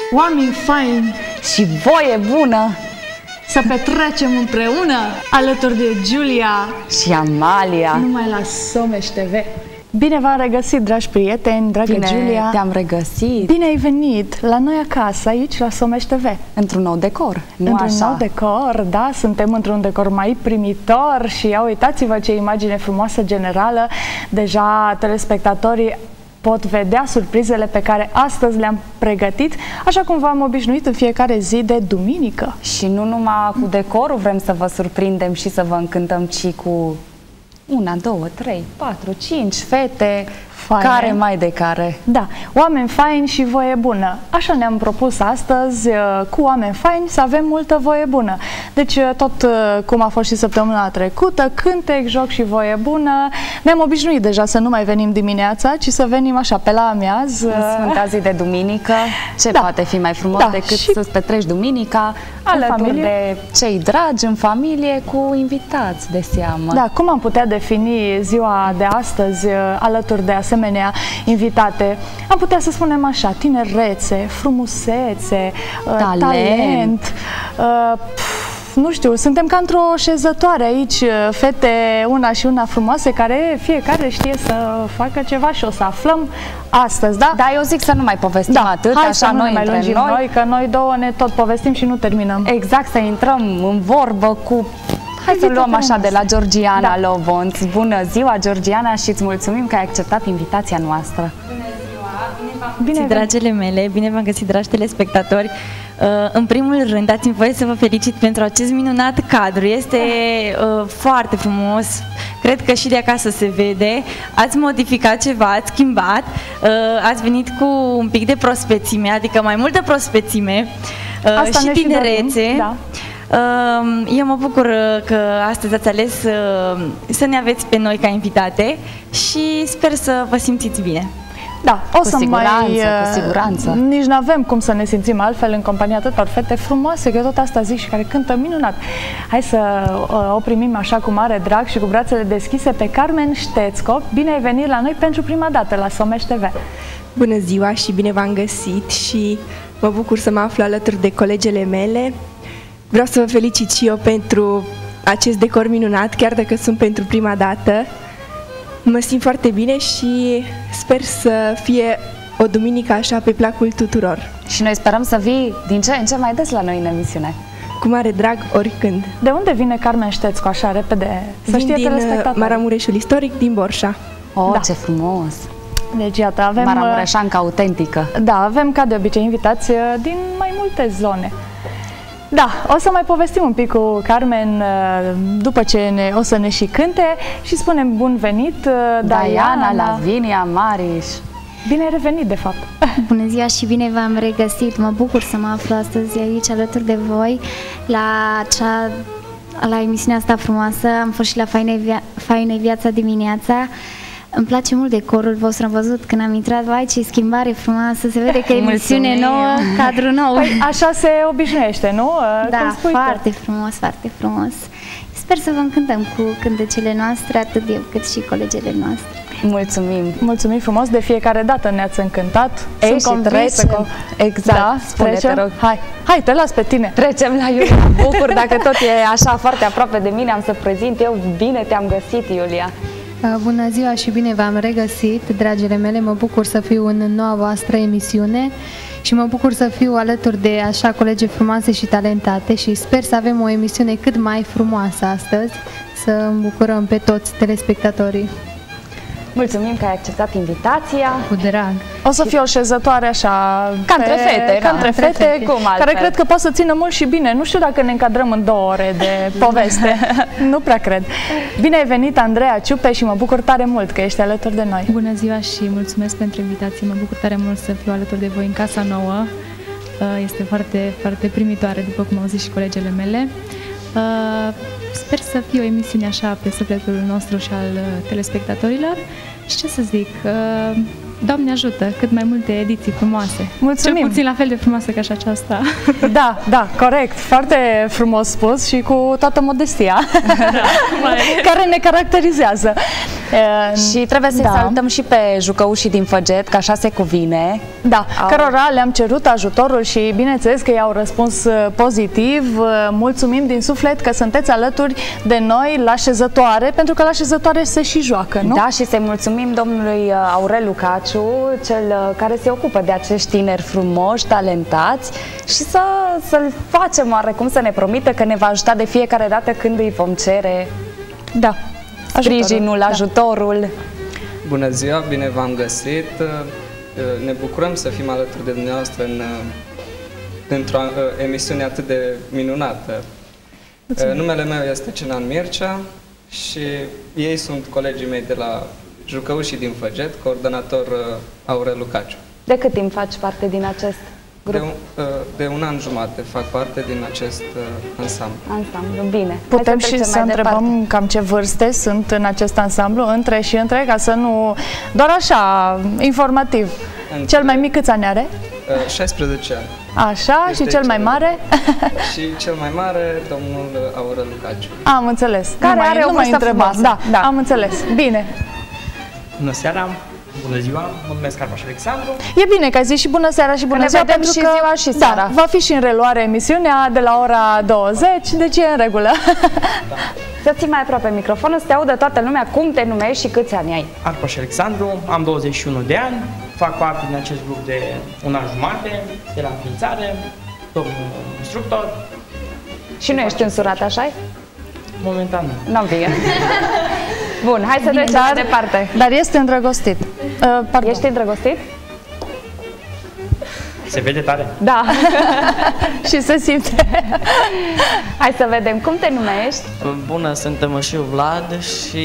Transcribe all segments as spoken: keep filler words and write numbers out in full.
oameni faini și voie bună să petrecem împreună alături de Giulia și Amalia numai la Someș T V. Bine v-am regăsit, dragi prieteni, dragă Bine Giulia. te-am regăsit. Bine ai venit la noi acasă, aici la Someș T V. Într-un nou decor, nu Într-un așa? nou decor, da, suntem într-un decor mai primitor și ia uitați-vă ce imagine frumoasă generală. Deja telespectatorii pot vedea surprizele pe care astăzi le-am pregătit, așa cum v-am obișnuit în fiecare zi de duminică. Și nu numai cu decorul vrem să vă surprindem și să vă încântăm, ci cu una, două, trei, patru, cinci fete, faine. Care mai de care. Da, oameni faini și voie bună. Așa ne-am propus astăzi, cu oameni faini, să avem multă voie bună. Deci, tot cum a fost și săptămâna trecută, cântec, joc și voie bună. Ne-am obișnuit deja să nu mai venim dimineața, ci să venim așa pe la amiaz. În Sfânta zi de duminică, ce da. poate fi mai frumos da. decât și să-ți petreci duminica alături de cei dragi, în familie, cu invitați de seamă. Da, cum am putea defini ziua de astăzi alături de asemenea invitate? Am putea să spunem așa: tinerețe, frumusețe, talent, talent uh, pf, nu știu, suntem ca într-o șezătoare aici, fete una și una frumoase, care fiecare știe să facă ceva și o să aflăm astăzi, da? Da, eu zic să nu mai povestim da, atât, hai așa să noi nu mai între noi, noi, că noi două ne tot povestim și nu terminăm. Exact, să intrăm în vorbă cu... Hai să luăm așa de la Georgiana da. Lovonț. Bună ziua, Georgiana, și îți mulțumim că ai acceptat invitația noastră. Bună ziua, bine v-am găsit, dragele mele, bine v-am găsit, dragi telespectatori. Uh, în primul rând, dați-mi voie să vă felicit pentru acest minunat cadru. Este uh, foarte frumos, cred că și de acasă se vede. Ați modificat ceva, ați schimbat, uh, ați venit cu un pic de prospețime, adică mai multă prospețime uh, și tinerețe. Da. Eu mă bucur că astăzi ați ales să ne aveți pe noi ca invitate și sper să vă simțiți bine. Da, o cu să siguranță, mai... cu siguranță. Nici nu avem cum să ne simțim altfel în compania atâtor fete frumoase, că eu tot asta zic, și care cântă minunat. Hai să uh, o primim așa cu mare drag și cu brațele deschise pe Carmen Ștețco. Bine ai venit la noi pentru prima dată la Someș T V. Bună ziua și bine v-am găsit și mă bucur să mă aflu alături de colegele mele. Vreau să vă felicit și eu pentru acest decor minunat, chiar dacă sunt pentru prima dată. Mă simt foarte bine și sper să fie o duminică așa pe placul tuturor. Și noi sperăm să vii din ce în ce mai des la noi în emisiune. Cu mare drag, oricând. De unde vine Carmen Ștețco, așa repede? Să Vin știe din telespectatorii. Maramureșul istoric, din Borșa. Oh, da. Ce frumos! Deci, iată, avem... Maramureșanca autentică. Da, avem ca de obicei invitați din mai multe zone. Da, o să mai povestim un pic cu Carmen după ce ne, o să ne și cânte și spunem bun venit, Diana, Diana Lavinia, Mariș. Bine ai revenit, de fapt. Bună ziua și bine v-am regăsit. Mă bucur să mă aflu astăzi aici alături de voi la, cea, la emisiunea asta frumoasă. Am fost și la Faine, Via Faine Viața dimineața. Îmi place mult decorul vostru, am văzut când am intrat, vai ce schimbare frumoasă, se vede că e emisiune nouă, cadru nou. Păi, așa se obișnuiește, nu? Da, foarte frumos, foarte frumos. Sper să vă încântăm cu cântecele noastre, atât eu cât și colegele noastre. Mulțumim! Mulțumim frumos, de fiecare dată ne-ați încântat. Ei, Sunt convinsă că... Exact, da, spune, te rog. Hai, hai, te las pe tine. Trecem la Iulia. Bucur, dacă tot e așa foarte aproape de mine, am să prezint eu. Bine te-am găsit, Iulia! Bună ziua și bine v-am regăsit, dragile mele, mă bucur să fiu în noua voastră emisiune și mă bucur să fiu alături de așa colegi frumoase și talentate și sper să avem o emisiune cât mai frumoasă astăzi, să îmbucurăm pe toți telespectatorii. Mulțumim că ai acceptat invitația. Cu drag. O să fie o șezătoare așa... Ca între fete, ca între fete, fete cum altfel. Care cred că poate să țină mult și bine. Nu știu dacă ne încadrăm în două ore de poveste. Nu prea cred. Bine ai venit, Andreea Ciupe, și mă bucur tare mult că ești alături de noi. Bună ziua și mulțumesc pentru invitație. Mă bucur tare mult să fiu alături de voi în casa nouă. Este foarte, foarte primitoare, după cum au zis și colegele mele. Sper să fie o emisiune așa pe sufletul nostru și al telespectatorilor și ce să zic, Doamne ajută, cât mai multe ediții frumoase. Mulțumim! Cel puțin la fel de frumoasă ca și aceasta. Da, da, corect, foarte frumos spus și cu toată modestia care ne caracterizează. Uh, și trebuie să-i da. salutăm și pe jucăușii din Făget, că așa se cuvine. Da, Au... cărora le-am cerut ajutorul și bineînțeles că i-au răspuns pozitiv. Mulțumim din suflet că sunteți alături de noi la șezătoare, pentru că la șezătoare se și joacă, nu? Da, și să-i mulțumim domnului Aurel Lucaciu, cel care se ocupă de acești tineri frumoși, talentați, și să, să-l facem oarecum să ne promită că ne va ajuta de fiecare dată când îi vom cere da. sprijinul, da. ajutorul. Bună ziua, bine v-am găsit! Ne bucurăm să fim alături de dumneavoastră în, într-o emisiune atât de minunată. Mulțumim. Numele meu este Cenan Mircea și ei sunt colegii mei de la Jucăușii din Făget, coordonator Aurel Lucaciu. De cât timp faci parte din acest grup? De un, de un an jumate fac parte din acest ansamblu. Ansamblu, bine. Putem să și să întrebăm departe. cam ce vârste sunt în acest ansamblu, între și între, ca să nu... Doar așa, informativ. Între... Cel mai mic câți ani are? șaisprezece ani. Așa, este și cel mai mare? Și cel mai mare, domnul Aurel Lucaciu. Am înțeles. Care nu are mai, o vârstă frumoasă. Da, da, am înțeles. Bine. Bună seara, bună ziua, mă numesc Arpaș Alexandru. E bine că ai zis și bună seara și bună ziua, pentru și că ziua și seara. Da, va fi și în reluare emisiunea de la ora douăzeci, deci e în regulă. Da. Să ții mai aproape microfonul, să te audă toată lumea cum te numești și câți ani ai. Arpaș Alexandru, am douăzeci și unu de ani, fac parte din acest grup de un an jumate, de la înființare, domnul instructor. Și nu ești însurat, așa-i? Momentan nu. N-am bine. Bun, hai să trecem mai departe. Dar este îndrăgostit. Uh, pardon. Ești îndrăgostit? Se vede tare? Da. Și se simte. Hai să vedem. Cum te numești? Bună, sunt Mășiu Vlad și...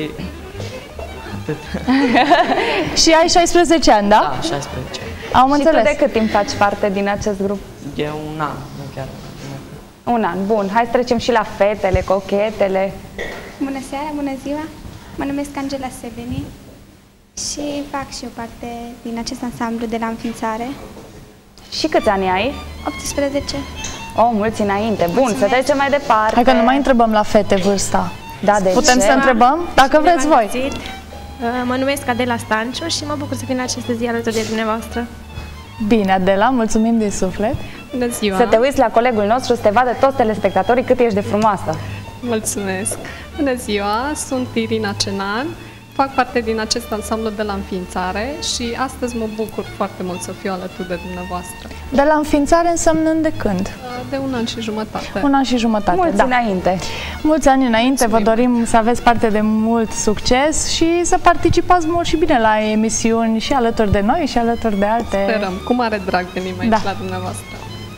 Și ai șaisprezece ani, da? Da, șaisprezece ani. Am și înțeles. tu de cât timp faci parte din acest grup? De un an, nu chiar. Un an, bun. Hai să trecem și la fetele, cochetele. Bună seara, bună ziua! Mă numesc Angela Seveni și fac și eu parte din acest ansamblu de la înființare. Și câți ani ai? optsprezece. Oh, mulți înainte. Bun, mulțumesc. Să trecem mai departe. Hai că nu mai întrebăm la fete vârsta. Da, de Putem ce? să întrebăm? Dacă vreți voi. Mă numesc Adela Stanciu și mă bucur să fiu în aceste zi alături de dumneavoastră. Bine, Adela, mulțumim din suflet. Bună ziua! Să te uiți la colegul nostru, să te vadă toți telespectatorii cât ești de frumoasă. Mulțumesc! Bună ziua! Sunt Irina Cenan, fac parte din acest ansamblu de la înființare și astăzi mă bucur foarte mult să fiu alături de dumneavoastră. De la înființare însemnând de când? De un an și jumătate. Un an și jumătate, Mulți da. înainte. Mulți ani înainte, Mulțumim. Vă dorim să aveți parte de mult succes și să participați mult și bine la emisiuni și alături de noi și alături de alte... Sperăm, cu mare drag venim aici da. la dumneavoastră.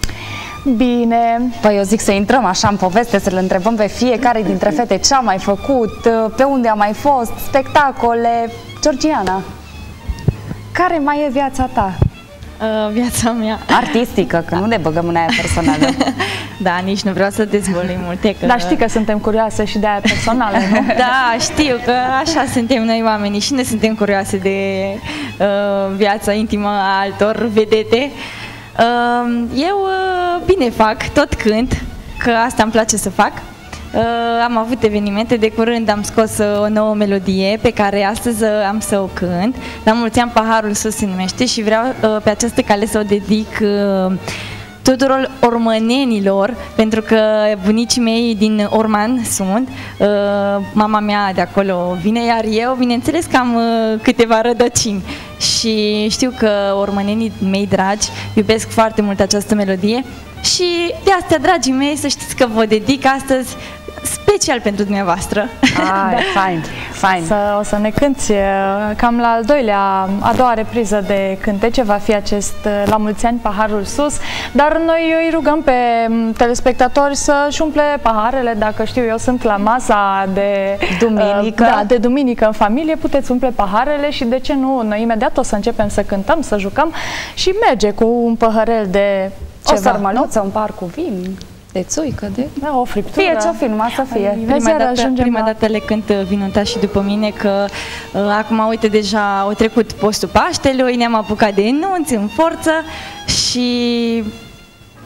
Bine. Păi eu zic să intrăm așa în poveste, să le întrebăm pe fiecare dintre fete ce a mai făcut, pe unde a mai fost, spectacole. Georgiana, care mai e viața ta? Uh, viața mea artistică, că nu ne băgăm în aia personală. Da, nici nu vreau să dezvolui multe că... Dar știi că suntem curioase și de aia personală, nu? Da, știu că așa suntem noi oamenii și ne suntem curioase de uh, viața intimă a altor vedete. Uh, eu uh, bine fac, tot cânt, că asta îmi place să fac. Uh, am avut evenimente, de curând am scos uh, o nouă melodie pe care astăzi uh, am să o cânt. La mulți ani Paharul Sus se numește și vreau uh, pe această cale să o dedic uh, tuturor ormănenilor, pentru că bunicii mei din Orman sunt, uh, mama mea de acolo vine, iar eu, bineînțeles că am uh, câteva rădăcini și știu că ormănenii mei dragi iubesc foarte mult această melodie și de astea, dragii mei, să știți că vă dedic astăzi special pentru dumneavoastră. Ah, da. Fain, fain. Să, o să ne cânti cam la al doilea, a doua repriză de cântece va fi acest La mulți ani, Paharul Sus, dar noi îi rugăm pe telespectatori să-și umple paharele, dacă știu eu, sunt la masa de duminică, uh, da, de duminică în familie, puteți umple paharele și de ce nu, noi imediat o să începem să cântăm, să jucăm și merge cu un păhărel de ceva, o sărmăluță, un par cu vin, de țuică, de... Da, o friptură. Fie ce-o fi, numai să fie. Prima, dată, prima la... dată le cânt Vinunta și după mine, că uh, acum, uite, deja au trecut postul Paștelui, ne-am apucat de enunți în forță și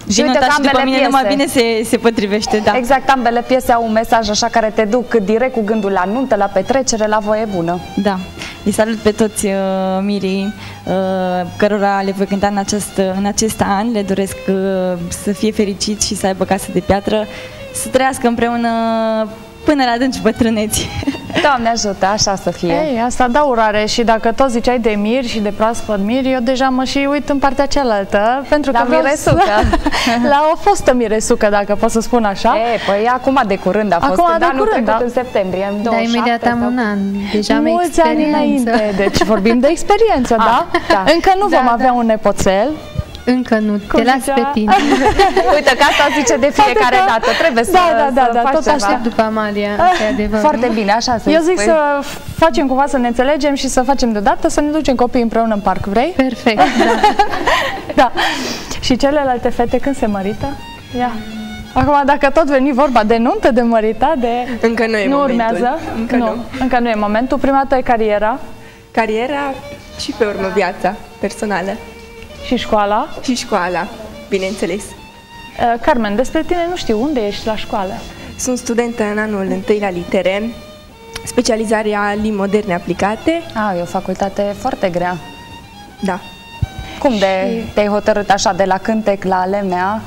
Și uite că ambele după mine piese, numai bine se, se potrivește, da. Exact, ambele piese au un mesaj așa care te duc direct cu gândul la nuntă, la petrecere, la voie bună. Da. Îi salut pe toți uh, mirii uh, cărora le voi cânta în acest, în acest an. Le doresc uh, să fie fericiți și să aibă casă de piatră, să trăiască împreună până la adânci bătrâneți. Doamne ajută, așa să fie. Ei, asta da urare și dacă tot ziceai de miri și de proaspăt miri, eu deja mă și uit în partea cealaltă, pentru la că vreau miresucă. Să... la o fostă miresucă, dacă pot să spun așa. E, păi acum de curând a fost, acum de anul curând, trecut da. în septembrie, în Da, douăzeci și șapte, imediat am sau... un an, deja am mulți ani experiență. înainte, deci vorbim de experiență, Ah, da? da? Încă nu Da, vom da. avea un nepoțel. Încă nu, Cum te las zicea? pe tine. Uite că asta zice de fiecare Poate că- dată, trebuie să, Da, da, da, să da, faci tot ceva. Aștept după Amalia, asta e adevărul. Foarte bine, așa să Eu zic spui. să facem cumva să ne înțelegem și să facem deodată, să ne ducem copiii împreună în parc, vrei? Perfect, da. Da. Și celelalte fete când se mărită? Ia. Acum, dacă tot veni vorba de nuntă, de măritat, de... Încă nu e nu momentul. urmează? Încă nu. nu. Încă nu e momentul. Prima dată e cariera Cariera și pe urmă viața personală. și școala. Și școala, bineînțeles. Uh, Carmen, despre tine nu știu, unde ești la școală? Sunt studentă în anul întâi la litere, specializarea limbi moderne aplicate. A, e o facultate foarte grea. Da. Cum de te-ai hotărât așa de la cântec la L M A?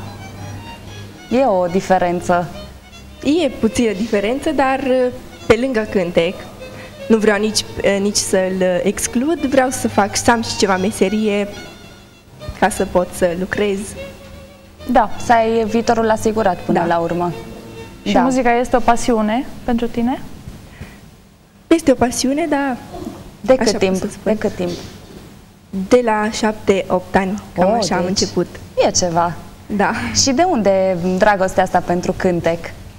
E o diferență. E puțină diferență, dar pe lângă cântec, nu vreau nici, nici să-l exclud, vreau să fac, să am și ceva meserie ca să pot să lucrez. Da, să ai viitorul asigurat până Da. la urmă. Și Da. muzica este o pasiune pentru tine? Este o pasiune, dar De Așa cât pot timp? să spun. De cât timp? de la șapte opt ani, cam Oh, așa am deci început. E ceva. Da. Și de unde dragostea asta pentru cântec?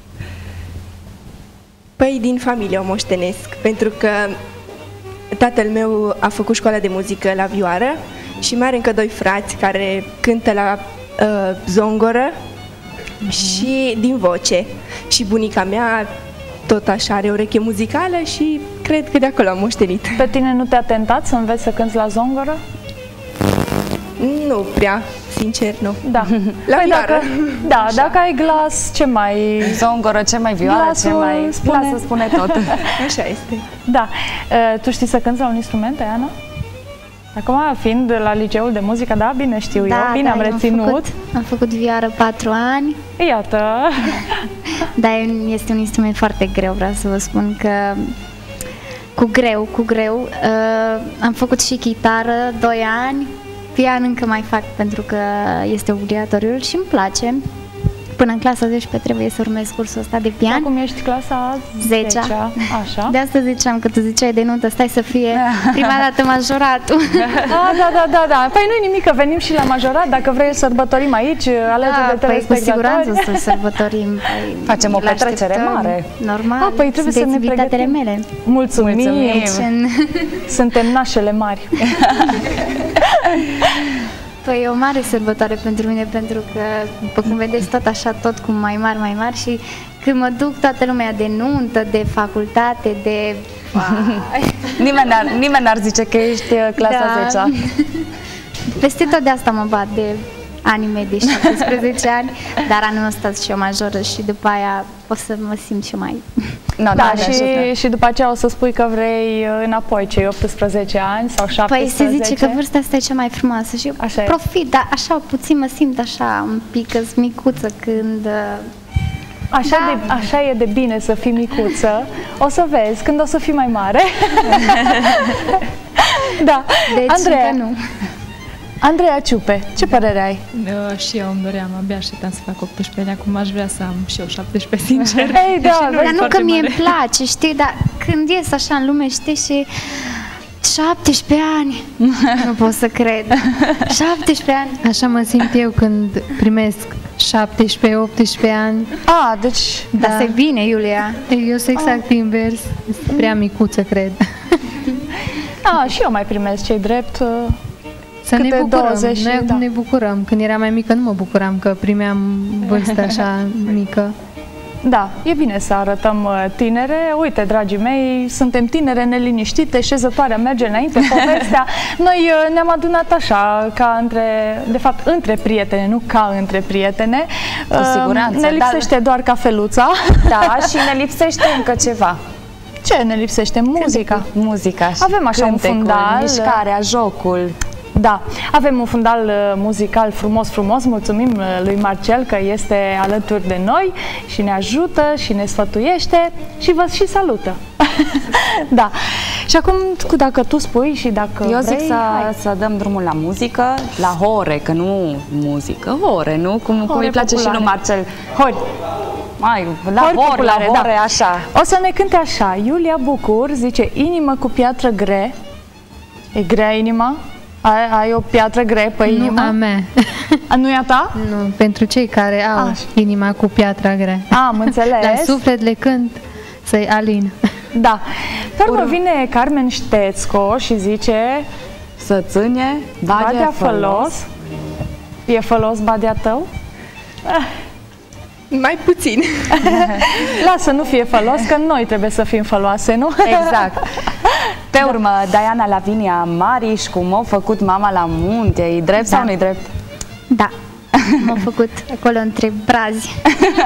Păi din familie o moștenesc, pentru că tatăl meu a făcut școala de muzică la vioară și mai are încă doi frați care cântă la uh, zongoră și din voce. Și bunica mea tot așa are ureche muzicală și cred că de acolo am moștenit. Pe tine nu te-a tentat să înveți să cânți la zongoră? Nu prea, sincer, nu. Da. La Păi vioară. dacă, da, dacă ai glas, ce mai... Zongoră, ce mai vioară, ce Glasul mai... spune- Glasul spune tot. Așa este. Da. Uh, tu știi să cânti la un instrument, Ana? Acum, fiind la liceul de muzică, da, bine știu eu, bine am eu reținut. Am făcut, am făcut vioară patru ani, Iată. dar este un instrument foarte greu, vreau să vă spun că cu greu, cu greu. Uh, am făcut și chitară doi ani, pian încă mai fac pentru că este obligatoriu și îmi place. Până în clasa zece trebuie să urmez cursul ăsta de pian. Acum ești clasa zecea. zecea. Așa. De asta ziceam că tu ziceai de nuntă, stai să fie prima dată majoratul. Ah, da, da, da, da. Păi nu-i nimic că venim și la majorat, dacă vrei să sărbătorim aici, alături Da, de păi cu telespectatori. siguranță să sărbătorim. Păi, Facem o îl petrecere așteptăm. mare. Normal, Ah, păi trebuie să sunteți ne invitatele pregătim. mele. Mulțumim. Mulțumim. Suntem nașele mari. Păi e o mare sărbătoare pentru mine, pentru că, după cum vedeți, tot așa, tot cu mai mari, mai mari și când mă duc toată lumea de nuntă, de facultate, de... Nimeni n-ar, nimeni n-ar zice că ești uh, clasa Da. zecea. Peste tot de asta mă bat, de anii mei de șaptesprezece ani, dar anul ăsta și eu majoră și după aia o să mă simt și mai... No, Da, Doamne și, ajută. și după aceea o să spui că vrei înapoi cei optsprezece ani sau Păi șaptesprezece. se zice că vârsta asta e cea mai frumoasă și eu Așa e. profit, dar așa puțin mă simt așa un pic micuță când... uh, Așa, Da. de, așa e de bine să fii micuță. O să vezi când o să fii mai mare. Da. Deci Andreea, încă nu. Andreea Ciupe, ce părere ai? Uh, și eu îmi doream, abia așteptam să fac optsprezece ani, acum aș vrea să am și eu șaptesprezece, sincer. Ei, da, Și dar e Dar nu foarte că mie îmi mare. place, știi, dar când ies așa în lume, știi, și șaptesprezece ani, nu pot să cred, șaptesprezece ani. Așa mă simt eu când primesc șaptesprezece optsprezece ani. A, deci... Dar Da. se bine, Iulia. Eu sunt exact invers, sunt prea micuță, cred. A, și eu mai primesc cei drept. uh, Să ne Câte bucurăm, douăzeci, noi da. ne bucurăm. Când eram mai mică nu mă bucuram că primeam vârstă așa mică. Da, e bine să arătăm tinere. Uite, dragii mei, suntem tinere, neliniștite, șezătoarea merge înainte, povestea. Noi ne-am adunat așa, ca între, de fapt, între prietene, nu ca între prietene. Cu siguranță. Ne lipsește doar cafeluța. Da, și ne lipsește încă ceva. Ce ne lipsește? Muzica. Muzica și avem așa un fundal, mișcarea, jocul. Da, avem un fundal muzical frumos, frumos. Mulțumim lui Marcel că este alături de noi și ne ajută și ne sfătuiește și vă și salută. Da. Și acum, dacă tu spui și dacă Eu zic vrei, să, să dăm drumul la muzică, la hore, că nu muzică, hore, nu? Cum, hore cum îi place populare. Și lui Marcel. Hori. Mai, la hori, populare, la hore, da. Așa. O să ne cânte așa. Iulia Bucur zice: inimă cu piatră gre. E grea inima? Ai, ai o piatră grea pe inimă? Nu a mea. A, nu e a ta? Nu, pentru cei care au Așa. inima cu piatra grea. Am înțeles. La suflet le cânt să-i alin. Da. Pe urmă vine Carmen Ștețco și zice: să ține badea, badea fălos. E fălos badea tău? Mai puțin. Lasă, nu fie fălos, că noi trebuie să fim făloase, nu? Exact. Pe urmă, Diana Lavinia Mariș, cum a făcut mama la munte, e drept da. sau nu-i drept? Da. M-am făcut acolo între brazi.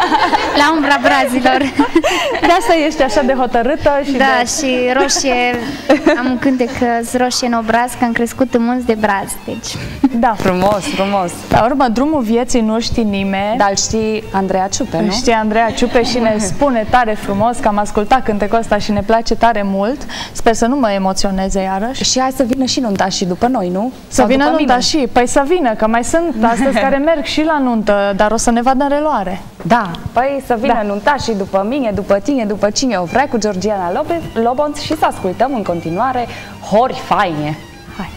La umbra brazilor. De asta ești așa de hotărâtă și da, de... și roșie. Am un cântec roșie în obraz, că am crescut în munți de brazi. Deci... Da. Frumos, frumos. La urmă, drumul vieții nu știi nimeni. Dar știi Andreea Ciupe, nu? Știi Andreea Ciupe și ne spune tare frumos că am ascultat cântecul ăsta și ne place tare mult. Sper să nu mă emoționeze iarăși. Și hai să vină și nuntașii după noi, nu? Să Sau vină nuntașii. Păi să vină, că mai sunt astăzi care merg și la nuntă, dar o să ne vadă în reluare. Da, păi să vină da. nuntașii după mine, după tine, după cine o vrea, cu Georgiana Lobonț și să ascultăm în continuare Hori faine. Hai!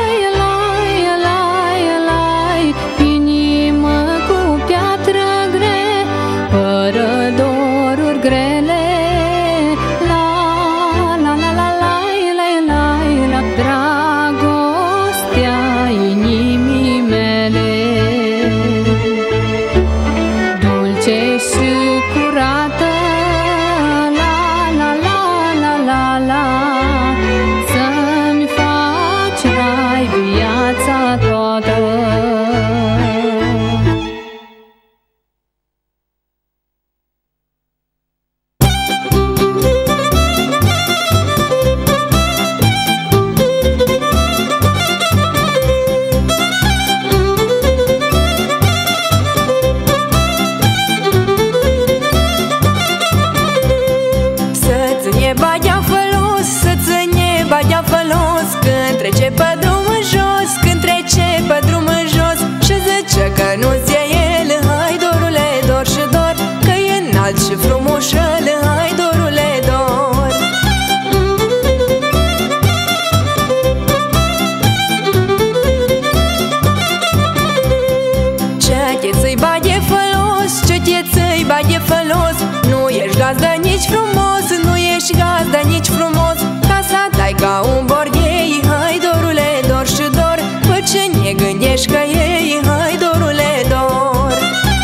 Inima cu piatră grea. frumușel, hai dorule dor. Ce ți-i bage fălos, ce ți-i bage fălos, nu ești gazdă nici frumos, nu ești gazdă nici frumos. Casa ta-i ca un borghei, hai dorule dor și dor, pe ce ne gândești că ei, hai dorule dor.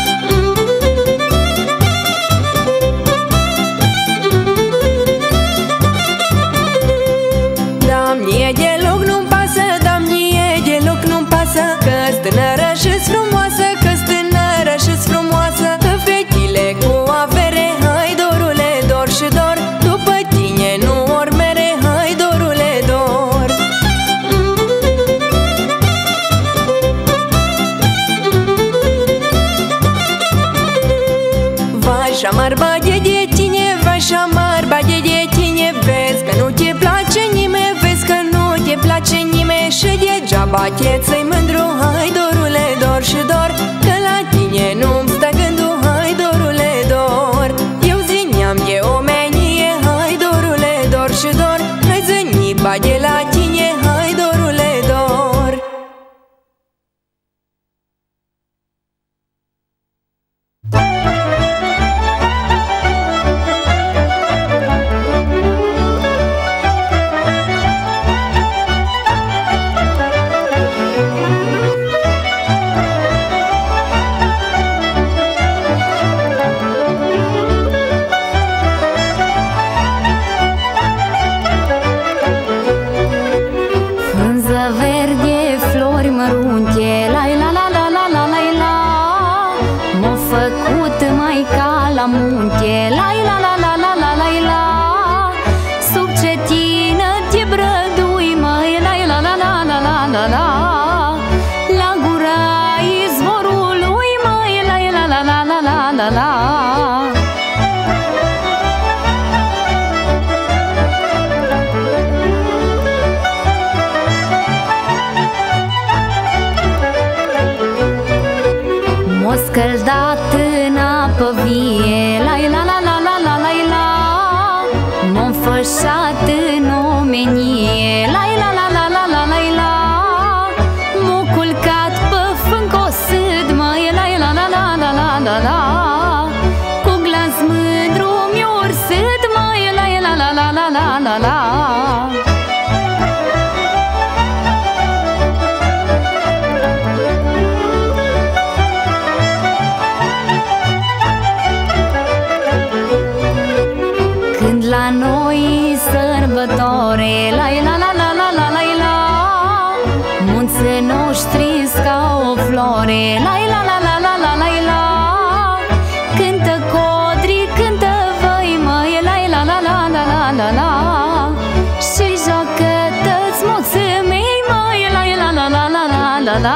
Da, mie deloc nu-mi pasă, da, mie deloc nu-mi pasă, că-s tânără și-s frumoasă, că-s tânără și-s frumoasă. Fetile cu avere, hai dorule dor și dor, după tine nu ori mere, hai dorule dor. Vai și-amar bage de tine, vai și-amar bage de tine, vezi că nu te place nimeni, vezi că nu te place nimeni, și degeaba te-ți-i mândru, hai dorule dor și dor, că la tine nu-mi stă gândul, hai dorule dor. Eu zineam de omenie, hai dorule dor și dor, noi zâni bage la tine, hai dorule dor. Scăldat în apă vie, la la la la la la la la, m-am fășat în omenie, la la la la la la la la, m-am culcat pe fâncosâd, măi, la la la la la la la la, cu glas mândru mi-o ursât, măi, la la la la la la la la. La noi sărbătore, la la la la la la la la, munții noștri ca o flore, la la la la la la la la, cântă codri, cântă voi, măi, la la la la la la la la, și joacă toți moții mei, măi, la la la la la la la la.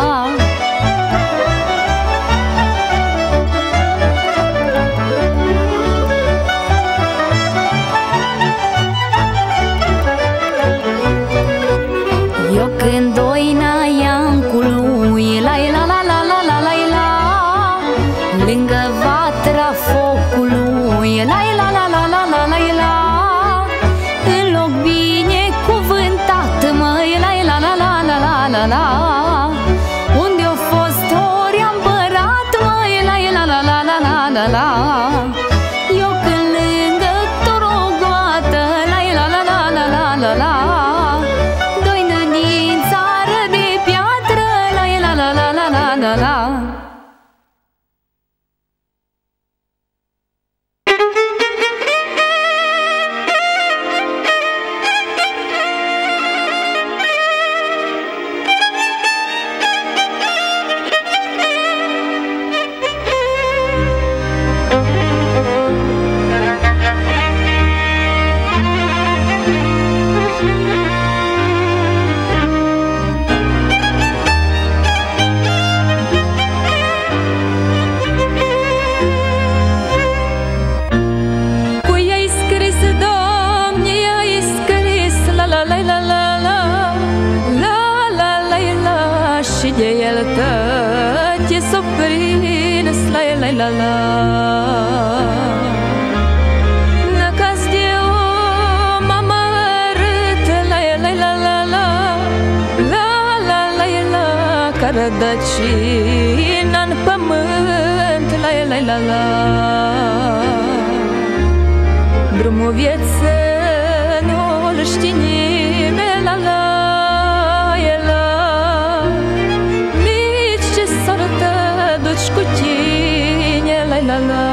Când doina ia-n cu lui, la la la la la la la la, lângă vatra focului, la la la la la la la la, în loc bine cuvântat, măi, la la la la la la la la, unde-o fost ori împărat, măi, la la la la la la la la. Eu când lângă torogoată, la la la la la la la la, la la. la la la. rădăcina în pământ, la la la la. Drumul vieții nu-l știe nimeni, la la la. Nici ce sortă duci cu tine, la la la.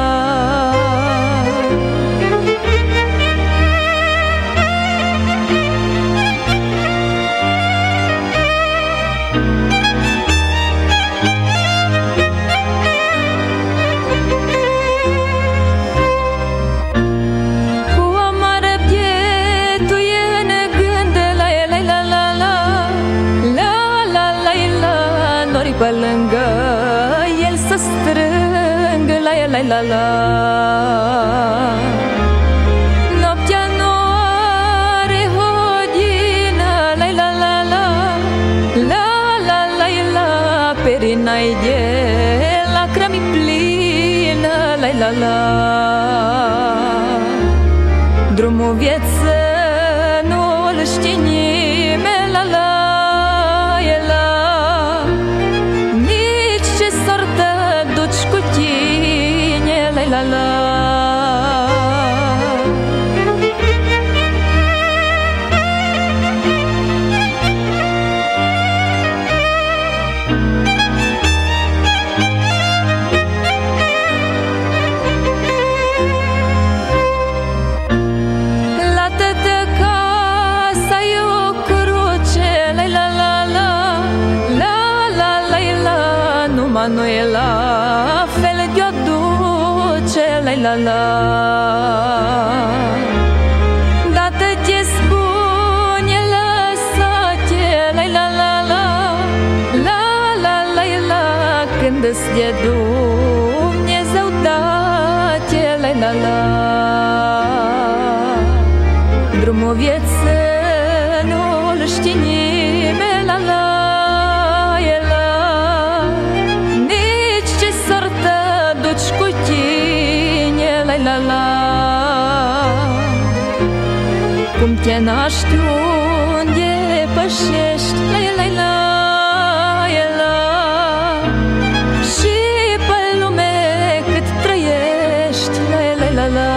Pe lângă el să strângă, la la la la. Noaptea nu are hodină, la la la la. La la la la, perina-i de lacrimi plină, la la la. Drumul vieții nu-l știe nimeni, la la. La la. La tătă casa e o cruce, la la la la. La la la la, numai nu e la fel de-o duce, la la la. Dată ce spune lăsate, la la la la. La la la la, când-s de Dumnezeu date, la la la. Drumul vieții nu-l știe nimeni, la la. Cu tine, la la la. Cum te naști, unde pășești, la la la la. Și pe lume cât trăiești, la la la la.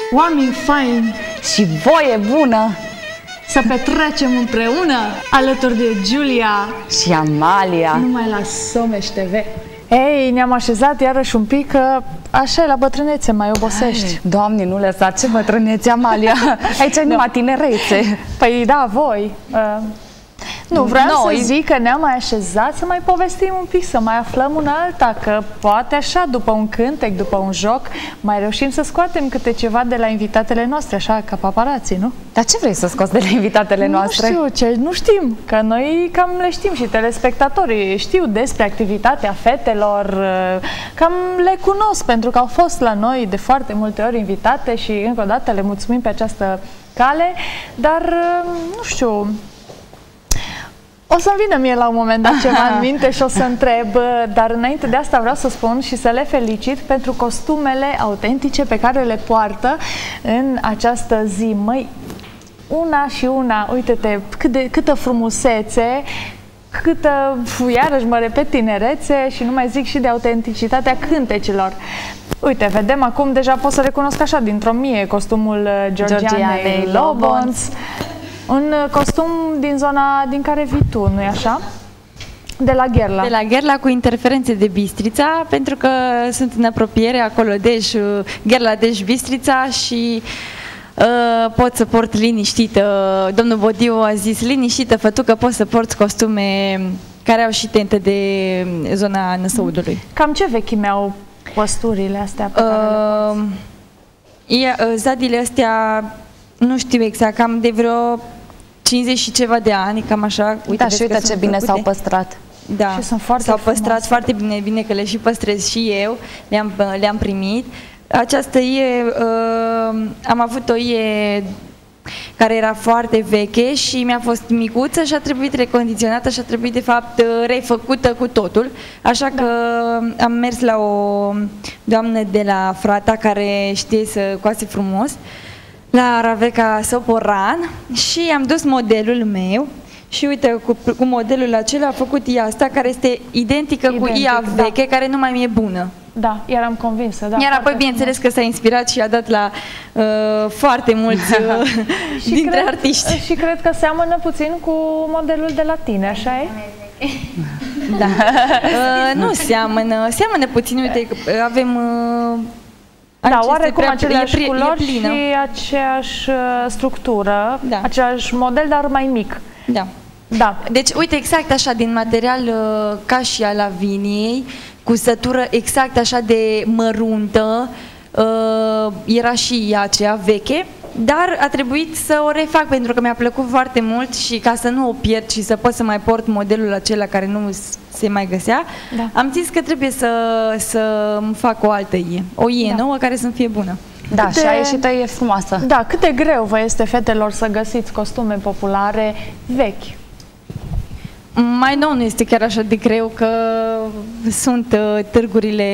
oameni faini și voie bună să petrecem împreună alături de Giulia și Amalia numai la Someș T V. Ei, ne-am așezat iarăși un pic, că așa e la bătrânețe, mai obosești. Ai, Doamne, nu lăsa, ce bătrânețe, Amalia! Aici ai numai tinerețe. Păi da, voi. Uh, nu, vreau Noi. să zic că ne-am mai așezat să mai povestim un pic, să mai aflăm una alta, că poate așa, după un cântec, după un joc, mai reușim să scoatem câte ceva de la invitatele noastre, așa, ca paparații, nu? Dar ce vrei să scoți de la invitatele noastre? Nu știu, ce, nu știm, că noi cam le știm și telespectatorii știu despre activitatea fetelor, cam le cunosc, pentru că au fost la noi de foarte multe ori invitate și încă o dată le mulțumim pe această cale, dar, nu știu... O să-mi vină mie la un moment dat ceva în minte și o să întreb, dar înainte de asta vreau să spun și să le felicit pentru costumele autentice pe care le poartă în această zi. Măi, una și una, uite-te, cât de, câtă frumusețe, câtă, iarăși mă repet, tinerețe și nu mai zic și de autenticitatea cântecelor. Uite, vedem acum, deja pot să recunosc așa dintr-o mie costumul Georgianei Lobonț. Un costum din zona din care vii tu, nu-i așa? De la Gherla. De la Gherla, cu interferențe de Bistrița, pentru că sunt în apropiere acolo, deci Gherla, deci Bistrița și uh, pot să port liniștită. Domnul Bodiu a zis, liniștită, fătucă, poți să porți costume care au și tente de zona Năsăudului. Cam ce vechime au posturile astea pe uh, care le porți? E, zadile astea, nu știu exact, cam de vreo cincizeci și ceva de ani, cam așa. Uite, da, și uite ce bine s-au păstrat. Da, și sunt foarte s-au păstrat frumoase. foarte bine, bine că le și păstrez și eu, le-am le-am primit. Această ie, uh, am avut o ie care era foarte veche și mi-a fost micuță și a trebuit recondiționată și a trebuit de fapt refăcută cu totul. Așa că da. Am mers la o doamnă de la Frata care știe să coase frumos, la Raveca Soporan, și am dus modelul meu și uite, cu, cu modelul acela a făcut ea asta, care este identică Identic, cu ea veche, da. Care nu mai mi-e bună. Da, eram convinsă. Da, iar apoi, bineînțeles că s-a inspirat și a dat la uh, foarte mulți uh, dintre cred, artiști. Și cred că seamănă puțin cu modelul de la tine, așa e? Da. uh, nu seamănă, seamănă puțin, uite, avem... Uh, Da, oarecum aceleași e, culori e și aceeași structură, da. Același model, dar mai mic. Da. Da. Deci, uite, exact așa, din material ca și a laviniei, cu sătură exact așa de măruntă, era și ea aceea veche, dar a trebuit să o refac pentru că mi-a plăcut foarte mult și ca să nu o pierd și să pot să mai port modelul acela care nu se mai găsea, da. Am zis că trebuie să, să îmi fac o altă ie, o ie da. nouă care să-mi fie bună. Da, cât și de... a ieșit e frumoasă. Da, cât de greu vă este, fetelor, să găsiți costume populare vechi? Mai nou nu este chiar așa de greu, că sunt uh, târgurile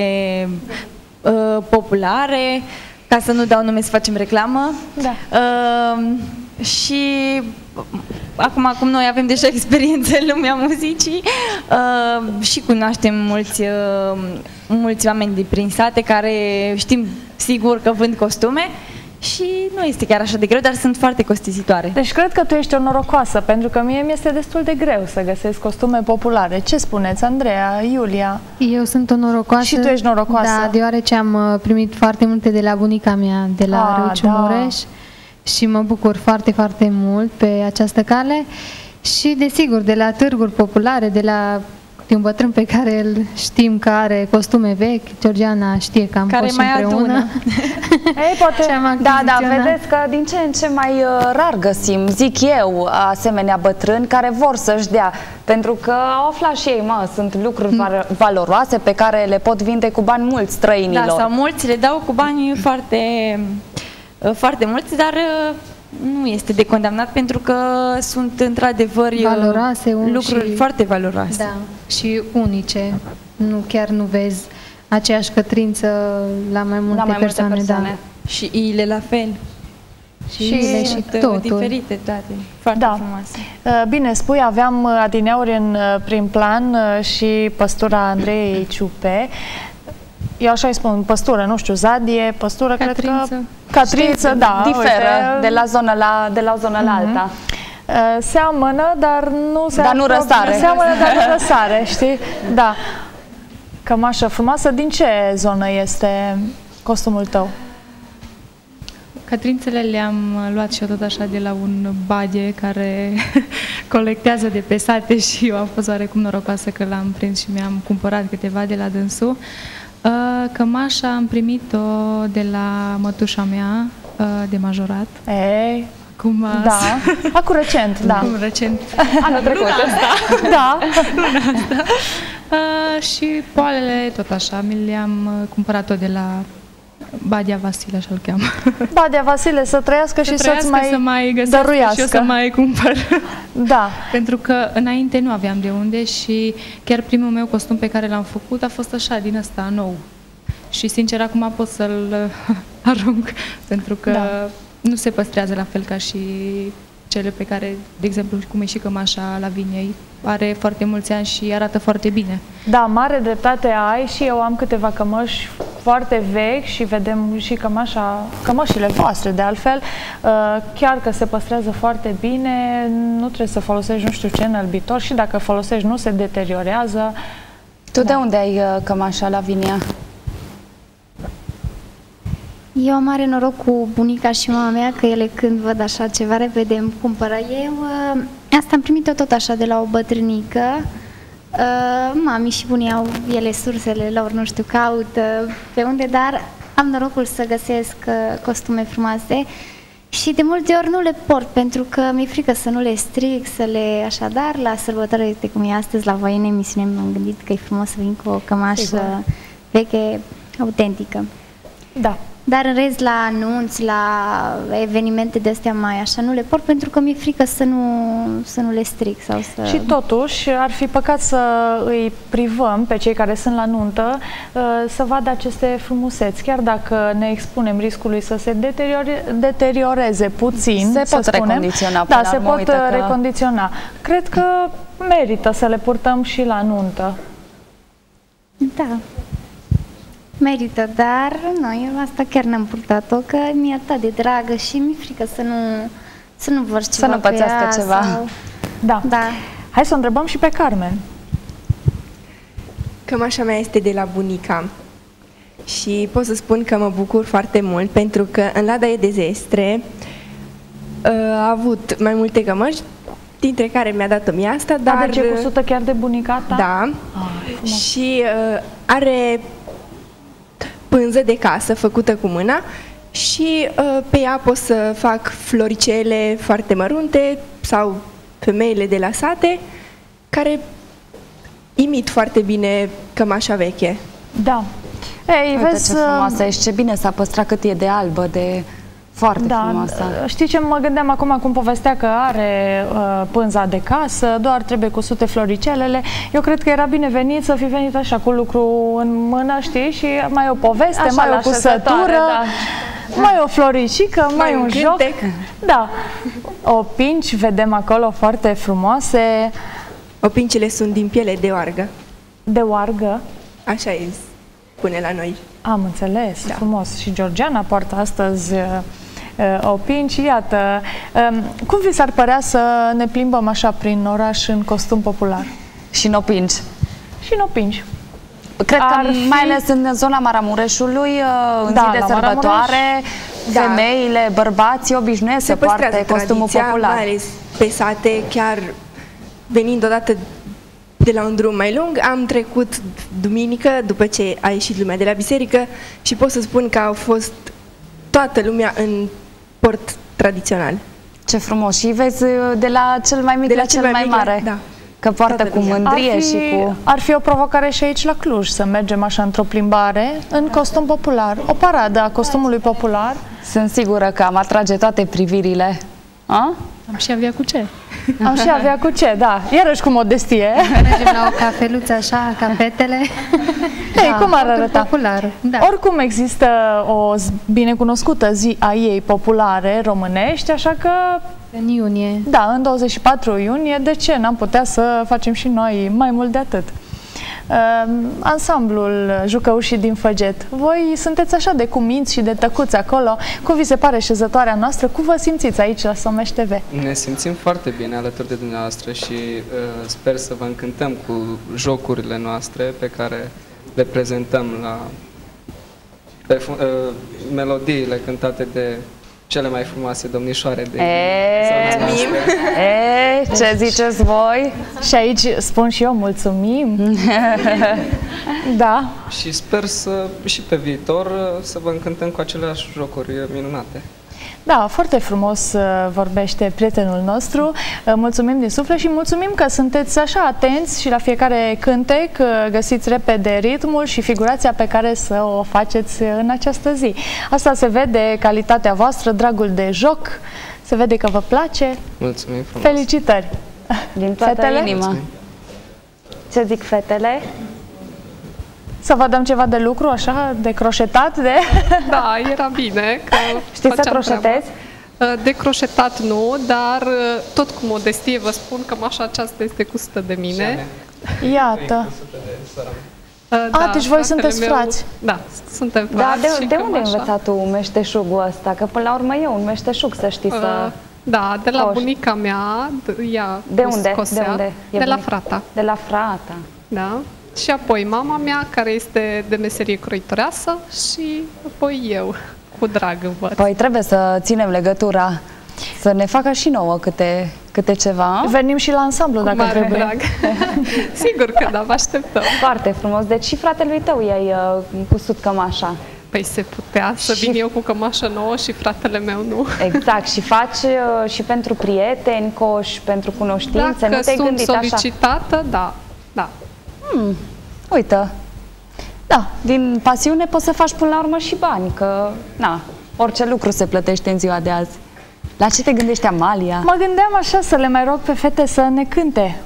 uh, populare, ca să nu dau nume să facem reclamă. Da. Uh, și acum, acum noi avem deja experiență în lumea muzicii uh, și cunoaștem mulți, uh, mulți oameni de prin sate care știm sigur că vând costume și nu este chiar așa de greu, dar sunt foarte costisitoare. Deci cred că tu ești o norocoasă, pentru că mie mi-este destul de greu să găsesc costume populare. Ce spuneți, Andreea, Iulia? Eu sunt o norocoasă. Și tu ești norocoasă. Da, deoarece am primit foarte multe de la bunica mea, de la Râuciu Mureș, și mă bucur foarte, foarte mult pe această cale și, desigur, de la târguri populare, de la un bătrân pe care îl știm că are costume vechi, Georgiana știe că am care fost mai împreună. Ei, poate, da, da, vedeți că din ce în ce mai uh, rar găsim, zic eu, asemenea bătrâni care vor să-și dea, pentru că au aflat și ei, mă, sunt lucruri mm. valoroase pe care le pot vinde cu bani mulți străinilor. Da, sau mulți le dau cu bani foarte, foarte mulți, dar nu este de condamnat, pentru că sunt într-adevăr valoroase, lucruri și, foarte valoroase. Da, și unice. Nu, chiar nu vezi aceeași cătrință la mai multe, la mai persoane, multe persoane. Da. Și ile la fel. Și, și ile și totul. Diferite toate. Foarte da. frumoase. Bine spui, aveam adineauri în prim plan și păstura Andreei Ciupe. eu așa îi spun, păstură, nu știu, zadie, păstură, Catrință. cred că... Catrință, da. Diferă uite, de la zonă la, de la, o zonă la mm-hmm. alta. Seamănă, dar nu se Dar nu răsare. Seamănă, dar nu răsare, știi? Da. Cămașă frumoasă. Din ce zonă este costumul tău? Catrințele le-am luat și eu tot așa de la un badie care colectează de pe sate și eu am fost oarecum norocoasă că l-am prins și mi-am cumpărat câteva de la dânsul. Cămașa am primit-o de la mătușa mea de majorat. Ei, cum da, acum recent, da. Acum recent. Anul trecut. Luna asta. Da. Luna asta. Uh, și poalele, tot așa, mi le-am cumpărat tot de la Badia Vasile, așa-l cheamă. Badia Vasile, să trăiască să și să-ți mai, să mai găsească și eu să mai cumpăr. Da. Pentru că înainte nu aveam de unde și chiar primul meu costum pe care l-am făcut a fost așa, din ăsta, nou. Și sincer, acum pot să-l arunc, pentru că da. nu se păstrează la fel ca și cele pe care, de exemplu, cum e și cămașa Laviniei, are foarte mulți ani și arată foarte bine. Da, mare dreptate ai și eu am câteva cămăși foarte vechi și vedem și cămașa, cămășile voastre de altfel, chiar că se păstrează foarte bine, nu trebuie să folosești nu știu ce înălbitor și dacă folosești nu se deteriorează. Tu da. de unde ai cămașa Lavinia? Eu am mare noroc cu bunica și mama mea că ele când văd așa ceva repede îmi cumpără. Eu asta am primit-o tot așa de la o bătrânică. Mami și bunii au ele sursele lor, nu știu, caută pe unde, dar am norocul să găsesc costume frumoase și de multe ori nu le port pentru că mi-e frică să nu le stric, să le așa, dar la sărbătoare, uite cum e astăzi la voi în emisiune, m-am gândit că e frumos să vin cu o cămașă Sigur. veche, autentică. Da. Dar în rest, la anunți, la evenimente de astea mai așa, nu le port pentru că mi-e frică să nu, să nu le stric. Sau să... Și totuși, ar fi păcat să îi privăm pe cei care sunt la nuntă să vadă aceste frumuseți. Chiar dacă ne expunem riscului să se deteriore, deterioreze puțin, se să pot spunem, recondiționa. Da, se pot că... recondiționa. Cred că merită să le purtăm și la nuntă. Da. Merită, dar noi asta chiar n-am purtat-o, că mi-e atât de dragă și mi-e frică să nu, să nu văd ceva Să nu pățească ea, ceva. Sau... Da. da. Hai să o întrebăm și pe Carmen. Cămașa mea este de la bunica și pot să spun că mă bucur foarte mult pentru că în Lada e de Zestre a avut mai multe cămăși, dintre care mi-a dat-o mie asta, dar... A, deci e cusută chiar de bunica ta? Da. Ah, și uh, are pânză de casă făcută cu mâna și uh, pe ea pot să fac floricele foarte mărunte sau femeile de la sate care imit foarte bine cămașa veche. Da. Ei, Uite vezi, ce frumoasă ești, ce bine s-a păstrat, cât e de albă, de foarte da, frumoasă. Știi ce mă gândeam acum cum povestea că are uh, pânza de casă, doar trebuie cusute floricelele. Eu cred că era binevenit să fi venit așa cu lucru în mână, știi, și mai o poveste, așa, mai o cusătură, da. mai o floricică, mai, mai un, un joc. Da. Opinci, vedem acolo foarte frumoase. Opincile sunt din piele de oargă. De oargă? Așa e, spune la noi. Am înțeles, da. Frumos. Și Georgiana poartă astăzi uh, opinci. Iată, um, cum vi s-ar părea să ne plimbăm așa prin oraș în costum popular? Și în opinci. Și în opinci. Cred Ar că fi... mai ales în zona Maramureșului, în da, zi de sărbătoare, da. femeile, bărbații obișnuiesc să poarte costumul popular. Mai ales pe sate, chiar venind odată de la un drum mai lung, am trecut duminică, după ce a ieșit lumea de la biserică și pot să spun că au fost toată lumea în port tradițional. Ce frumos! Și vezi de la cel mai mic de la cel, cel mai, mai mare. Da. Că poartă cu mândrie ar fi, și cu... Ar fi o provocare și aici la Cluj, să mergem așa într-o plimbare în costum popular. O paradă a costumului popular. Sunt sigură că am atrage toate privirile. A? Am și avea cu ce. Am și avea cu ce, da. Iarăși cu modestie. Mergem la o cafeluță așa, ca fetele. Ei, da, cum ar arăta? Popular. Da. Oricum există o binecunoscută zi a ei populare românești, așa că... În iunie. Da, în douăzeci și patru iunie, de ce n-am putea să facem și noi mai mult de atât? uh, ansamblul Jucăușii din Făget. Voi sunteți așa de cuminți și de tăcuți acolo. Cum vi se pare șezătoarea noastră? Cum vă simțiți aici la Someș T V? Ne simțim foarte bine alături de dumneavoastră și uh, sper să vă încântăm cu jocurile noastre pe care le prezentăm la pe, uh, melodiile cântate de cele mai frumoase domnișoare de e, e, ce ziceți voi? Și aici spun și eu mulțumim. Da. Și sper să și pe viitor să vă încântăm cu aceleași jocuri minunate. Da, foarte frumos vorbește prietenul nostru. Mulțumim din suflet și mulțumim că sunteți așa atenți și la fiecare cântec găsiți repede ritmul și figurația pe care să o faceți în această zi. Asta se vede, calitatea voastră, dragul de joc, se vede că vă place. Mulțumim frumos. Felicitări! Din toată fetele? inima. Mulțumim. Ce zic fetele? Să vă dăm ceva de lucru, așa, de croșetat? De... Da, era bine. Că știi să croșetezi? Treaba. De croșetat nu, dar tot cu modestie vă spun că mașa aceasta este custă de mine. Iată. Da, A, deci voi sunteți meu, frați. Da, suntem frați. Da, de, și de unde ai așa... învățat tu meșteșugul ăsta? Că până la urmă e un meșteșug, să știi uh, să... Da, de la Coș. bunica mea, ea de unde? Scosea, de unde? E de la frata. De la frata. Da. Și apoi mama mea, care este de meserie croitoreasă, și apoi eu, cu drag învăț. Păi trebuie să ținem legătura, să ne facă și nouă câte, câte ceva. Venim și la ansamblu, dacă mare trebuie. Drag. Sigur că da, vă așteptăm. Foarte frumos. Deci și fratelui tău i-ai uh, cusut cămașa. Păi se putea să și... vin eu cu cămașă nouă și fratele meu nu. Exact. Și faci uh, și pentru prieteni, coși, pentru cunoștințe. Dacă nu te-ai sunt gândit solicitată, așa? da. da. Hmm. Uite, da, din pasiune poți să faci până la urmă și bani, că, na, orice lucru se plătește în ziua de azi. La ce te gândești, Amalia? Mă gândeam așa să le mai rog pe fete să ne cânte.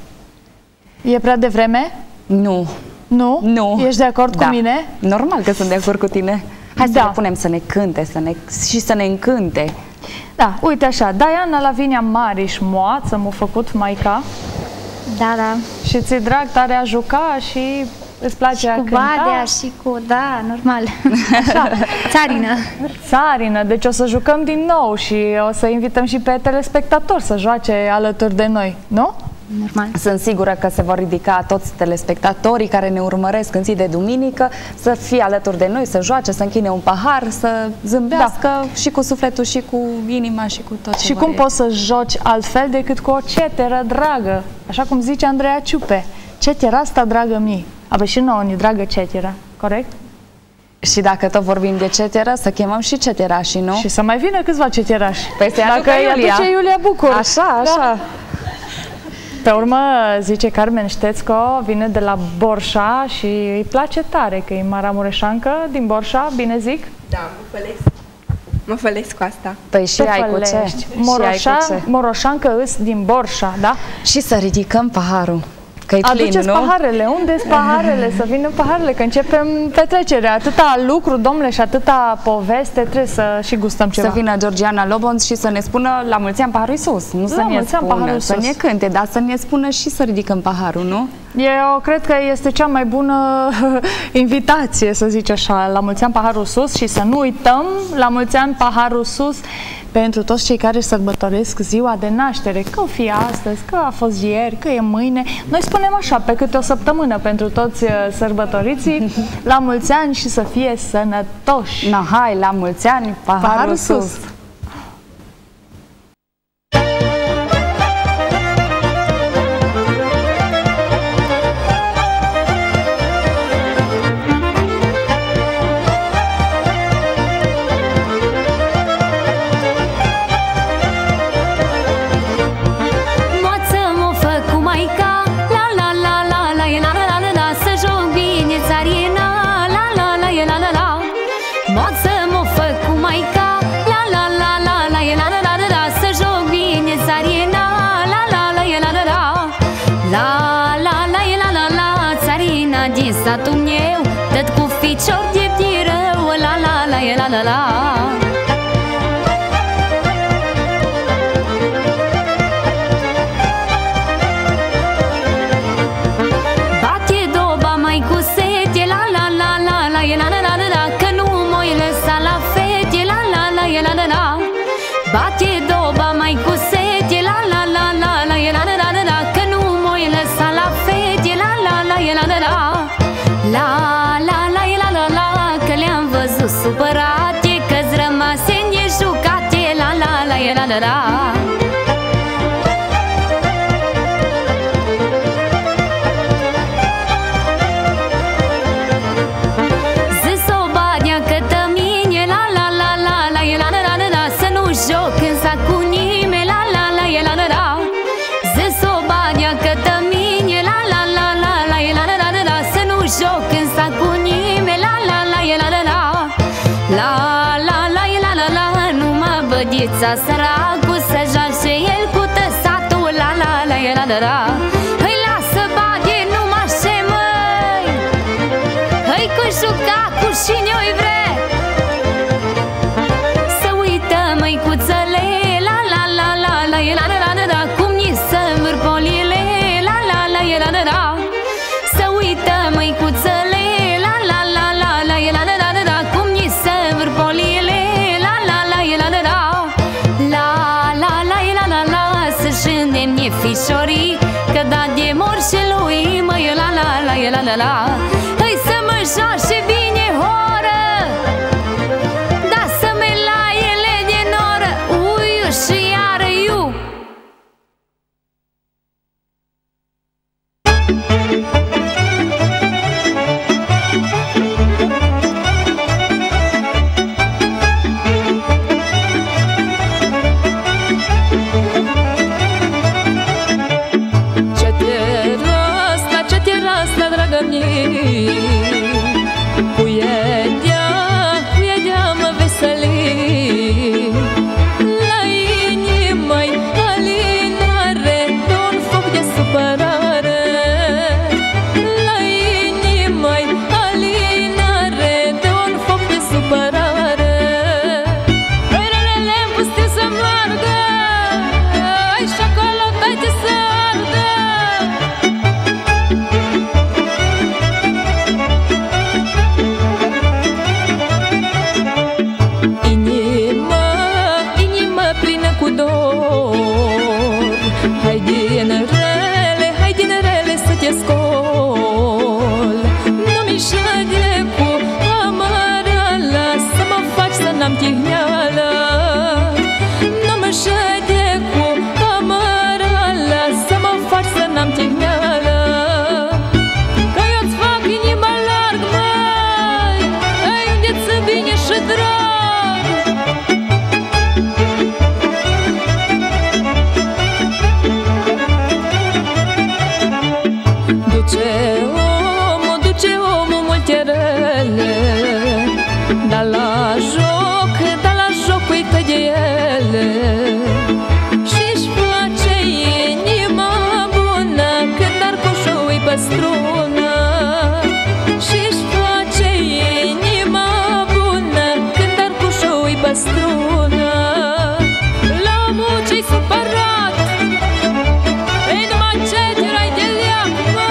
E prea devreme? Nu. Nu? Nu. Ești de acord da. cu mine? Normal că sunt de acord cu tine. Hai da. să le punem să ne cânte să ne, și să ne încânte. Da, uite așa, Diana Lavinia Mariș, moață, m-a făcut maica. Da, da. Și ți-e drag tare a juca și îți place și a cu cânta? Badea și cu, da, normal. Așa, țarină. Țarină, deci o să jucăm din nou și o să invităm și pe telespectatori să joace alături de noi, nu? Normal. Sunt sigură că se vor ridica toți telespectatorii care ne urmăresc în zi de duminică să fie alături de noi, să joace, să închine un pahar, să zâmbească da. și cu sufletul și cu inima și cu tot ce Și cum poți să joci altfel decât cu o ceteră dragă, așa cum zice Andreea Ciupe, cetera asta dragă mie. Abă și nouă ni dragă cetera, corect? Și dacă tot vorbim de ceteră, să chemăm și ceterașii, nu? Și să mai vină câțiva ceterași. Păi să dacă Iulia. aduce Iulia Bucur. Așa, așa. Da. Pe urmă, zice Carmen Ștețco, vine de la Borșa și îi place tare, că e maramureșancă din Borșa, bine zic? Da, mă fălesc. Mă fălesc cu asta. Păi și ai cu ce? Moroșa, moroșancă îs din Borșa, da? Și să ridicăm paharul. Aduceți paharele. Unde-s paharele? Să vină paharele, că începem petrecerea. Atâta lucru, domnule, și atâta poveste, trebuie să și gustăm ceva. Să vină Georgiana Lobonț și să ne spună la mulți ani paharul sus. Nu să ne spună, să ne cânte, dar să ne spună și să ridicăm paharul, nu? Eu cred că este cea mai bună invitație, să zic așa, la mulți ani paharul sus și să nu uităm la mulți ani paharul sus pentru toți cei care sărbătoresc ziua de naștere, că o fi astăzi, că a fost ieri, că e mâine. Noi spunem așa, pe câte o săptămână pentru toți sărbătoriții, la mulți ani și să fie sănătoși. Na, hai, la mulți ani, paharul, paharul sus! sus. Satul meu, tot cu ficior de rău, la la la la la la. Bate doba mai supărate, că-ți rămase nejucate. La la la la la la. Joc în sac cu nimeni, la la la la la la. Zis o bania că dă mine, la la la la la la la la la. Să nu joc în sac cu nimeni, la la la la la la. La la la la la la. Numai bădița săracu să joace el cu tăsatul, la la la la la la. Îi lasă badie numai ce măi, îi cu juca cu cine-i vre. Măicuțele, la la la la la la la la la. Cum ni să vârcolile, la la la la la la. Să uită măicuțele, la la la la la la la la la. Cum ni să vârcolile, la la la la la la. La la la la la la. Să-și îndemne fișorii, că da de mor și lui, măi, la la la la la la. Hai să mă joace bine horă, da să me la ele de noră, uiu și iară iu. Ce te rasta, ce te rasta, dragă mie, cu edea, cu edea mă veseli. La inimă-i alinare, de-un foc de supărare. La inimă-i alinare, de-un foc de supărare. Răirele-mi pustiu să moargă, ai și acolo dai-te să ardă. Inima, inima plină cu dor, hai din rele, hai din rele să te scol. Nu-mi șade cu amărălă, să mă faci să n-am tihneală. Nu-mi șade cu amărălă, să mă faci să n-am tihneală. Că eu-ți fac inima larg, măi, ai unde-ți bine și drag. Duce omul, duce omul multe rele, dar la joc, dar la joc uită de ele. Și-și face inima bună când arcoșul-i pe strună. Și-și face inima bună când arcoșul-i pe strună. La omul ce-i supărat, ei numai ce tirai de leac, mă.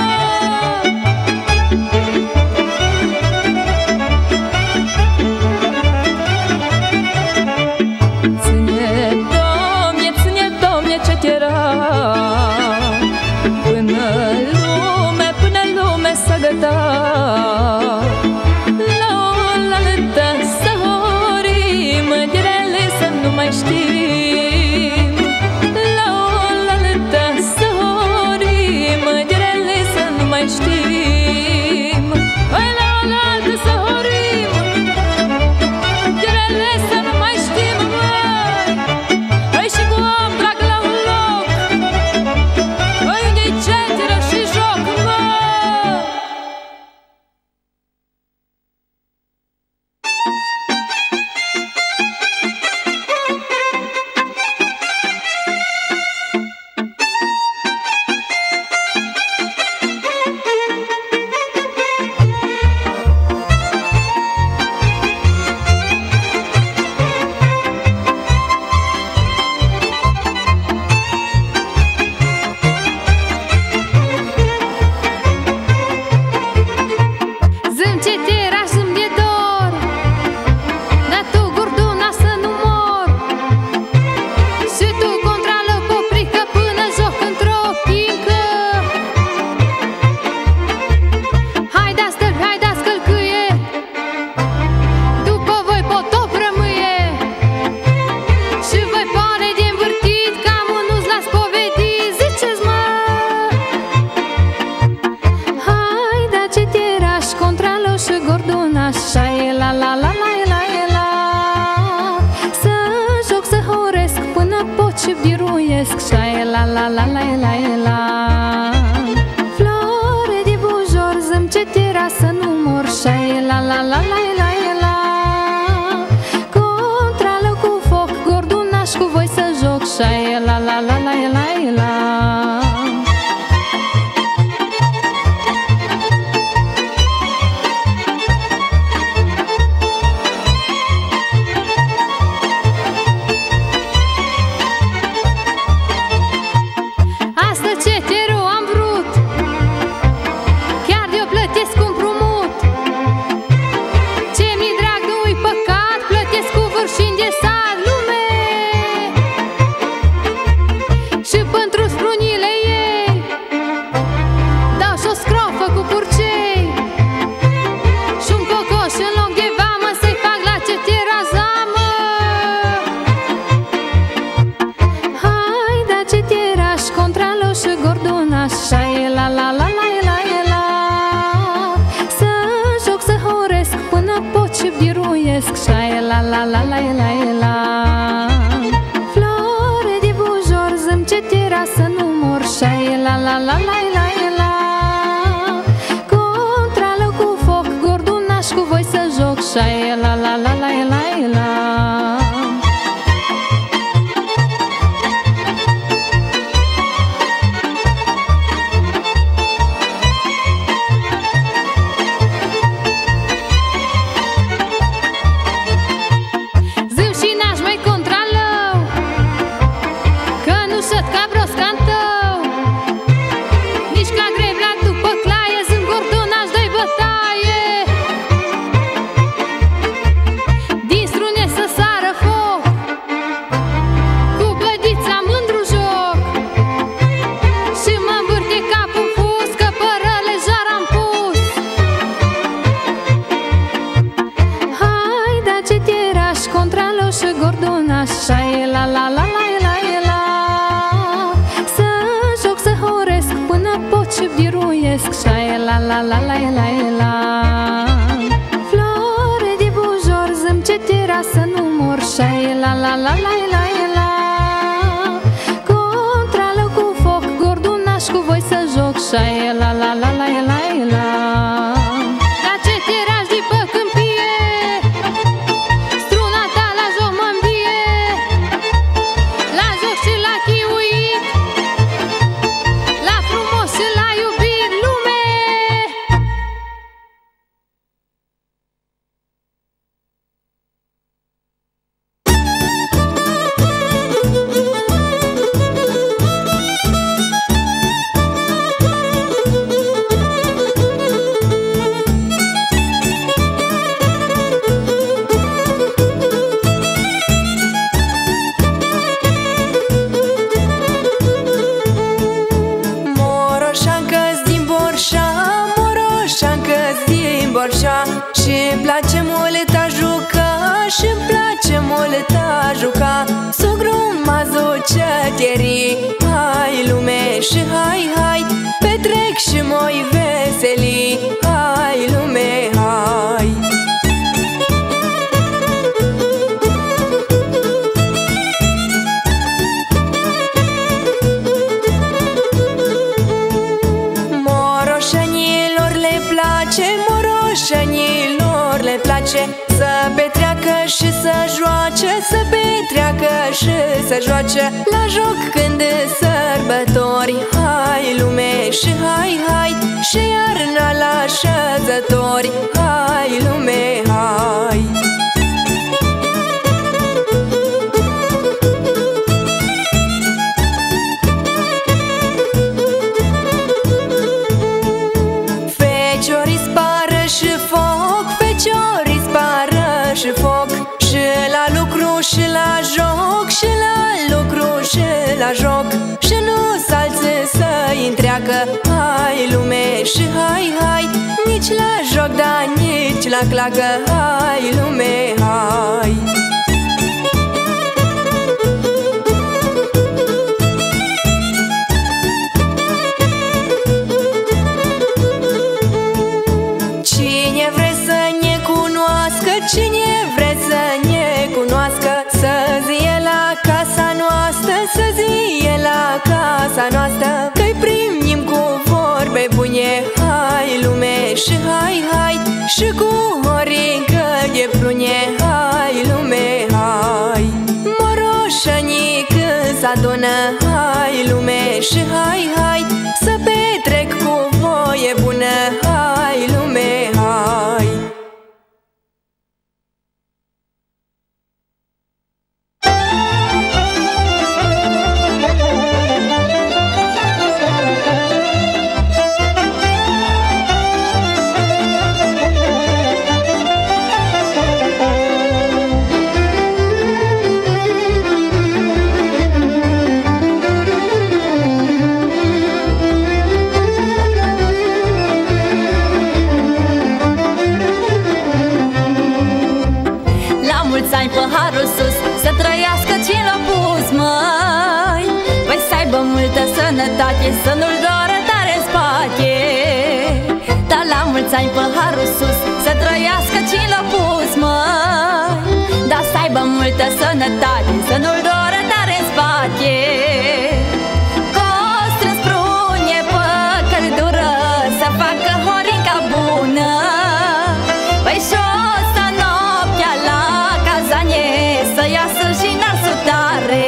biruiesc și la la la la la la. Flore de bujor, zâm ce tira să nu mor și la la la la la la. Contrală cu foc, gordunaș cu voi să joc și la la la la la la. La la la la la la. Flore de bujor, zâm ce tira să nu mor și la la la la la la. Contrală cu foc, gordunaș cu voi să joc și la la la la la la. La la la la la la. Flore de bujor, zâm ce tira să nu mor și la la la la la la. Contrală cu foc, gordunaș cu voi să joc și la la la la la la. La ce tiraș de pe câmpie, struna ta la joc mă îmbie, la joc și la chiuit, la frumos și la iubit lume. Și-mi place mult a juca, și-mi place mult a juca. Sogru m-a zocetierii, hai lume și hai, hai, petrec și moi veseli, hai lume, hai. Moroșenilor le place, moroșenilor le place să petreacă și să joace, să petreacă și să joace la joc când e sărbători. Hai lume și hai, hai, și iarna la șezători, hai lume, hai. Feciorii spară și foc, feciorii spară și foc, și la lucru și la joc, și la lucru și la joc, și nu salță să-i întreacă. Hai lume și hai, hai, nici la joc, dar nici la clacă, hai lume, hai. Cine vrea să ne cunoască, cine vrea să ne cunoască, să zie la casa noastră, să și hai, hai, și cu horincă de prune, hai lume, hai. Moroșanii când s-adună, hai lume și hai, hai, să petrec cu voie bună, hai lume, hai. Paharul sus, să trăiască cine l-a pus, măi. Păi să aibă multă sănătate, să nu-l doară tare în spate. Dar la mulți ani paharul sus, să trăiască cine l-a pus, măi. Dar să aibă multă sănătate, să nu-l doară tare în spate. Costrâns prune pe căldură, să facă horinca bună. Păi și-o să noaptea la cazanie, să iasă și narsul tare.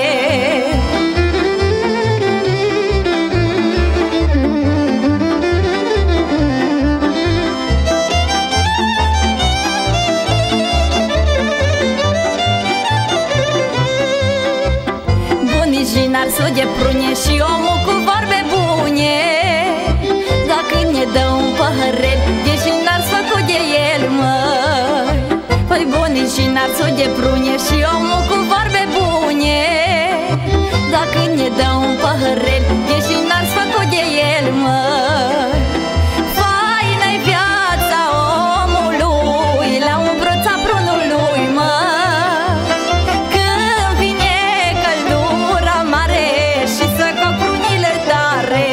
Bunii narsul de prune și omul cu vorbe bune. Dacă ne dă un păhărel, e și nars făcut de el, măi. Păi bunii și narsul de prune și omul cu vorbe bune. Dacă ne dă un păhărel, e și nars făcut de el, măi. Faină-i viața omului, la umbruța prunului, măi. Când vine căldura mare și să coc prunile tare.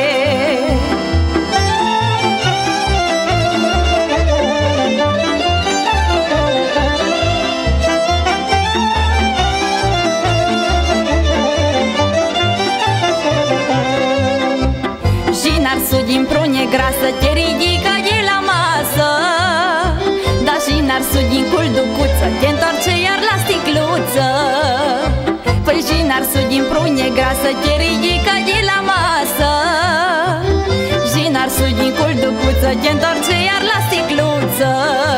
Narsul din prune grasă te ridică de la masă. Dar și narsul din culducuță te întoarce iar la sticluță. Păi și narsul din prune grasă te ridică de la masă. Și narsul din culducuță te întoarce iar la sticluță.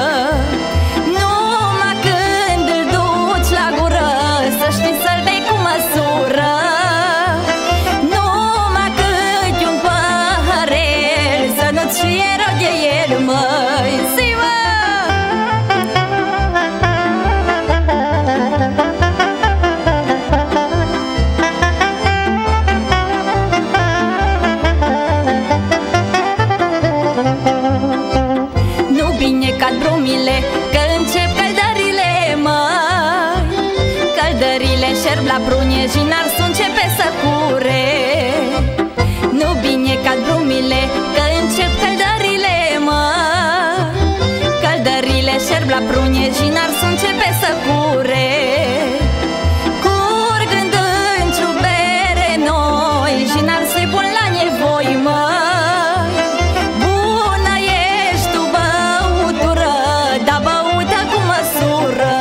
Numai când îl duci la gură, să știi să-l bei cu măsură. Și e rău de el, măi, zi, mă! Nu bine cad brumile, că încep căldările, măi. Căldările șerb la prune și narsul începe să cure. Nu bine cad brumile, că încep căldările, mă. Căldările șerb la prune și narsul începe să cure. Curgând în ciubere noi și narsul-i bun la nevoi, mă. Bună ești tu, băutură, dar băută cu măsură.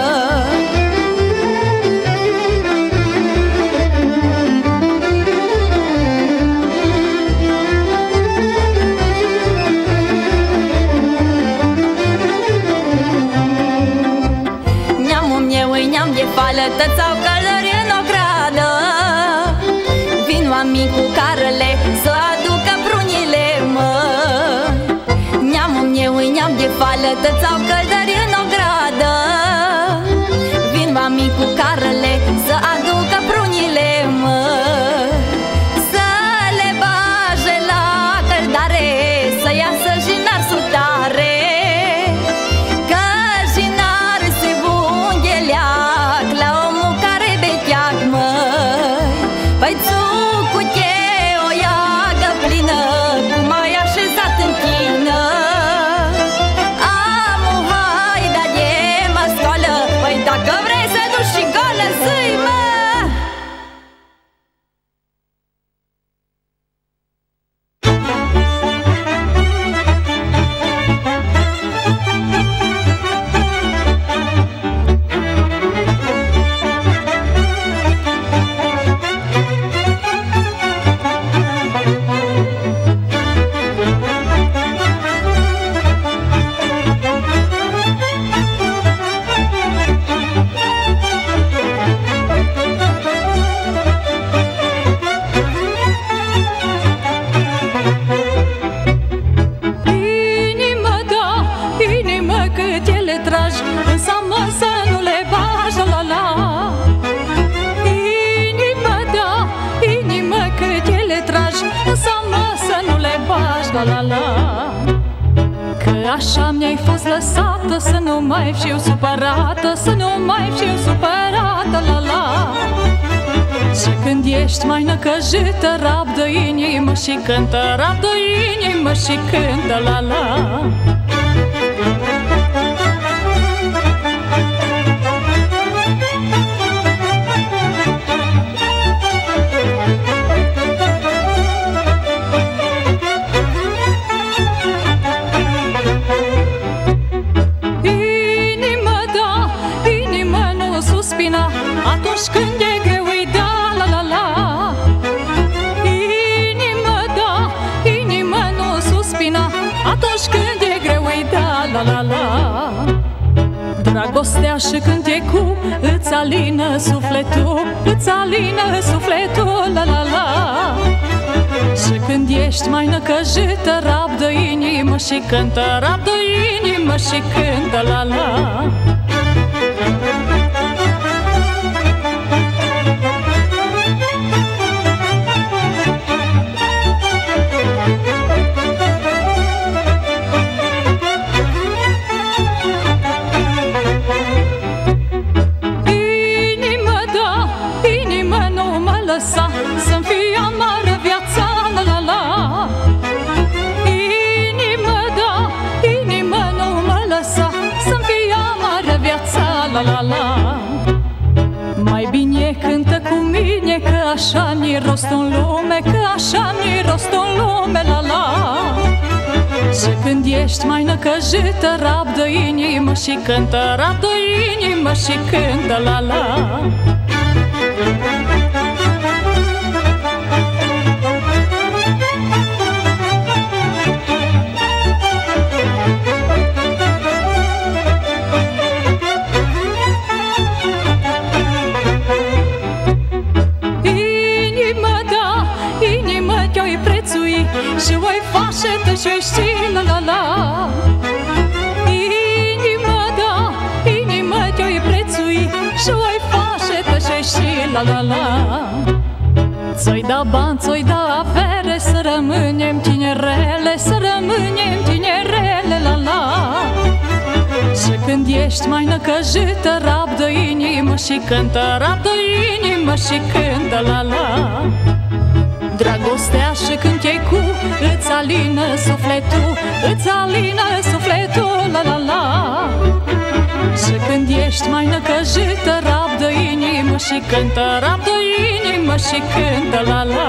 Fală, sau călări în ogradă. Vin oameni cu carele să aducă prunile, mă. Neamul meu e neam de fală, sau călări în ogradă. Vin oameni cu carele să aducă prunile, mă. Să le bage la căldare, să iasă și narsul tare. Păi țucute o iagă plină, cum ai așezat în tină. Amu, hai la la la. Că așa mi-ai fost lăsată, să nu mai fiu supărată, să nu mai fiu supărată, la la. Și când ești mai năcăjită, rabdă inimă și cântă, rabdă inimă și cântă, la la. Atunci când e greu îi da, la la la. Inimă, da, inimă nu suspina. Atunci când e greu îi da, la la la. Dragostea și când e cu, îți alină sufletul, îți alină sufletul, la la la. Și când ești mai năcăjită, rabdă inimă și cântă, rabdă inimă și cântă, la la. Să-mi fie amară viața, la la la. Inimă, da, inimă nu mă lăsa, să-mi fie amară viața, la la la. Mai bine cântă cu mine, că așa mi-e rostul în lume, că așa mi-e rostul în lume, la la. Și când ești mai năcăjită, rabdă inimă și cântă, rabdă inimă și cântă, la la. Și voi face te și știi, la la la. Inimă, da, inimă te-oi prețui și voi face te și știi, la la la. Ți-oi da bani, ți-oi da avere, să rămânem tinerele, să rămânem tinerele, la la. Și când ești mai năcăjită, rabdă inimă și cântă, rabdă inimă și cântă, la la. Dragostea și când e cu, îți alină sufletul, îți alină sufletul, la la la. Și când ești mai năcăjită, rabdă inimă și cântă, rabdă inimă și cântă, la la.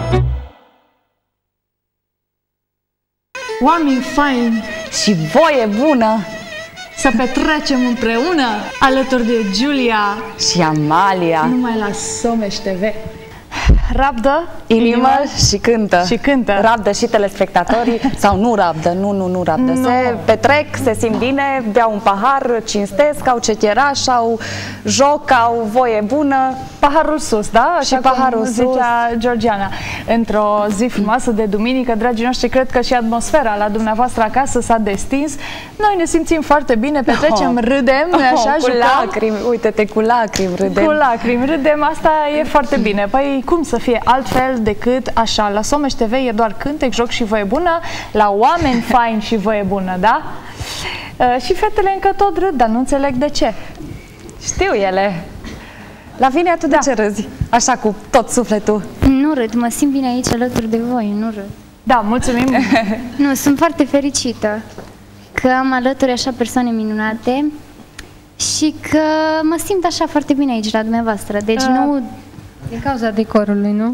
Oameni faini și voie bună să petrecem împreună alături de Giulia și Amalia, numai la Someș T V. Rabdă inimă, inimă și cântă. Și cântă. Rabdă și telespectatorii sau nu rabdă, nu, nu, nu rabdă. Nu. Se petrec, se simt bine, beau un pahar, cinstesc, au ceteraș, au joc, au voie bună. Paharul sus, da? Așa și paharul sus. Zicea Georgiana. Într-o zi frumoasă de duminică, dragii noștri, cred că și atmosfera la dumneavoastră acasă s-a destins. Noi ne simțim foarte bine, petrecem, oh. râdem, oh, așa, cu jucăm. lacrimi, uite-te, cu lacrimi râdem. Cu lacrimi râdem, asta e foarte bine. Păi cum să fie altfel decât așa? La Someș T V e doar cântec, joc și voie bună, la oameni faini și voie bună, da? Uh, și fetele încă tot râd, dar nu înțeleg de ce. Știu ele. Lavinia, tu da. de ce râzi? Așa cu tot sufletul. Nu râd, mă simt bine aici alături de voi, nu râd. Da, mulțumim. Nu, sunt foarte fericită că am alături așa persoane minunate și că mă simt așa foarte bine aici la dumneavoastră. Deci uh. nu... Din cauza decorului, nu?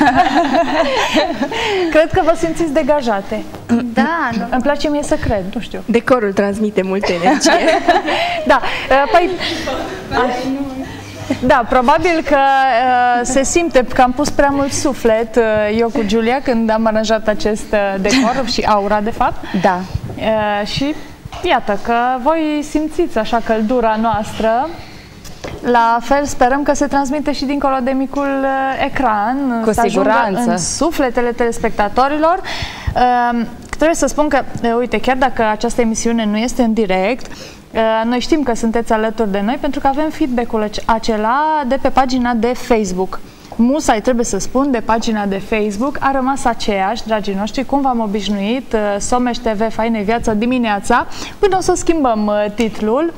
Cred că vă simțiți degajate. Da, nu. Îmi place mie să cred, nu știu. Decorul transmite multă energie. Da, păi... Da, probabil că uh, se simte că am pus prea mult suflet, uh, eu cu Giulia, când am aranjat acest uh, decor și aura, de fapt. Da. Uh, și iată că voi simțiți așa căldura noastră. La fel sperăm că se transmite și dincolo de micul uh, ecran. Cu să siguranță. În sufletele telespectatorilor. Uh, trebuie să spun că, uh, uite, chiar dacă această emisiune nu este în direct, uh, noi știm că sunteți alături de noi pentru că avem feedback-ul acela de pe pagina de Facebook. musai, trebuie să spun, de pagina de Facebook a rămas aceeași, dragii noștri, cum v-am obișnuit, Someș T V, Faine Viața dimineața, până o să schimbăm titlul.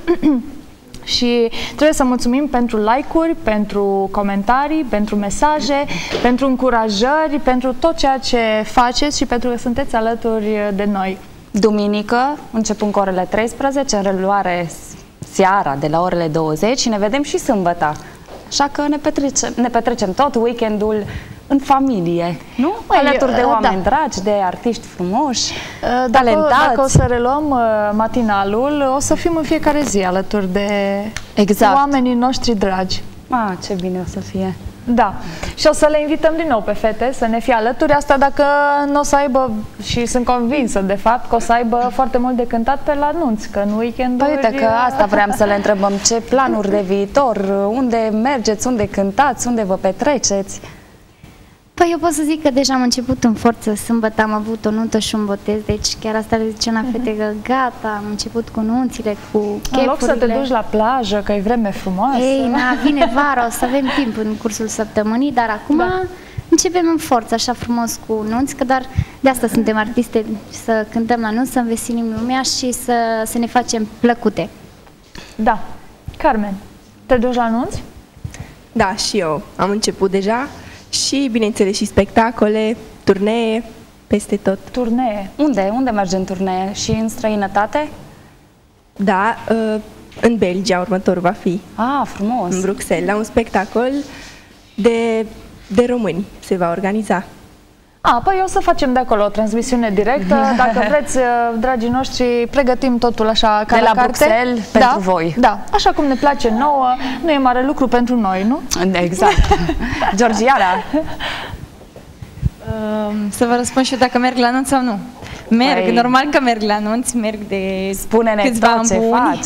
Și trebuie să mulțumim pentru like-uri, pentru comentarii, pentru mesaje, pentru încurajări, pentru tot ceea ce faceți și pentru că sunteți alături de noi. Duminică, începând cu orele treisprezece, în reluare seara de la orele douăzeci și ne vedem și sâmbătă. Așa că ne petrecem, ne petrecem tot weekendul în familie, nu? Mai alături de oameni da. dragi, de artiști frumoși, dacă, talentați. Dacă o să reluăm uh, matinalul, o să fim în fiecare zi alături de exact. oamenii noștri dragi. Ah, ce bine o să fie! Da. Și o să le invităm din nou pe fete să ne fie alături, asta dacă nu o să aibă, și sunt convinsă de fapt, că o să aibă foarte mult de cântat pe la anunț, că în weekenduri... Păi uite că asta vreau să le întrebăm, ce planuri de viitor, unde mergeți, unde cântați, unde vă petreceți? Păi eu pot să zic că deja am început în forță. Sâmbătă am avut o nuntă și un botez, deci chiar asta le zice la fete că gata, am început cu nunțile, cu chefurile. În loc să te duci la plajă, că e vreme frumoasă. Ei, na, vine vara, o să avem timp în cursul săptămânii, dar acum da. începem în forță, așa frumos cu nunți, că doar de asta suntem artiste, să cântăm la nunți, să înveselim lumea și să, să ne facem plăcute. Da. Carmen, te duci la nunți? Da, și eu am început deja. Și, bineînțeles, și spectacole, turnee, peste tot. Turnee? Unde? Unde merge în turnee? Și în străinătate? Da, în Belgia următorul va fi. Ah, frumos! În Bruxelles, la un spectacol de, de români se va organiza. A, păi o să facem de acolo o transmisiune directă. Dacă vreți, dragii noștri, pregătim totul așa ca de la, la Bruxelles da? pentru voi. Da, așa cum ne place nouă, nu e mare lucru pentru noi, nu? Exact. Georgiana. Uh, să vă răspund și eu dacă merg la anunț sau nu. Merg, păi... normal că merg la anunț, merg de Spune-ne câțiva tot ce buni. faci.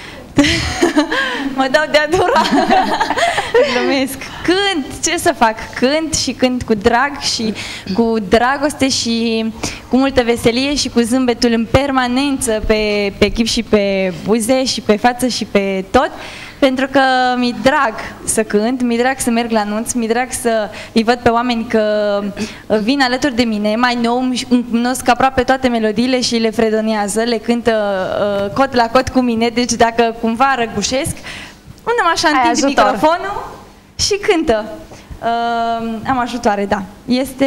Mă dau de-a dura. Glumesc. Cânt, ce să fac? Cânt și cânt cu drag și cu dragoste și cu multă veselie și cu zâmbetul în permanență pe, pe chip și pe buze și pe față și pe tot. Pentru că mi-e drag să cânt, mi-e drag să merg la anunț, mi-e drag să îi văd pe oameni că vin alături de mine, mai nou îmi cunosc aproape toate melodiile și le fredonează, le cântă uh, cot la cot cu mine, deci dacă cumva răgușesc, undem așa întind microfonul și cântă. Uh, am ajutoare, da. Este...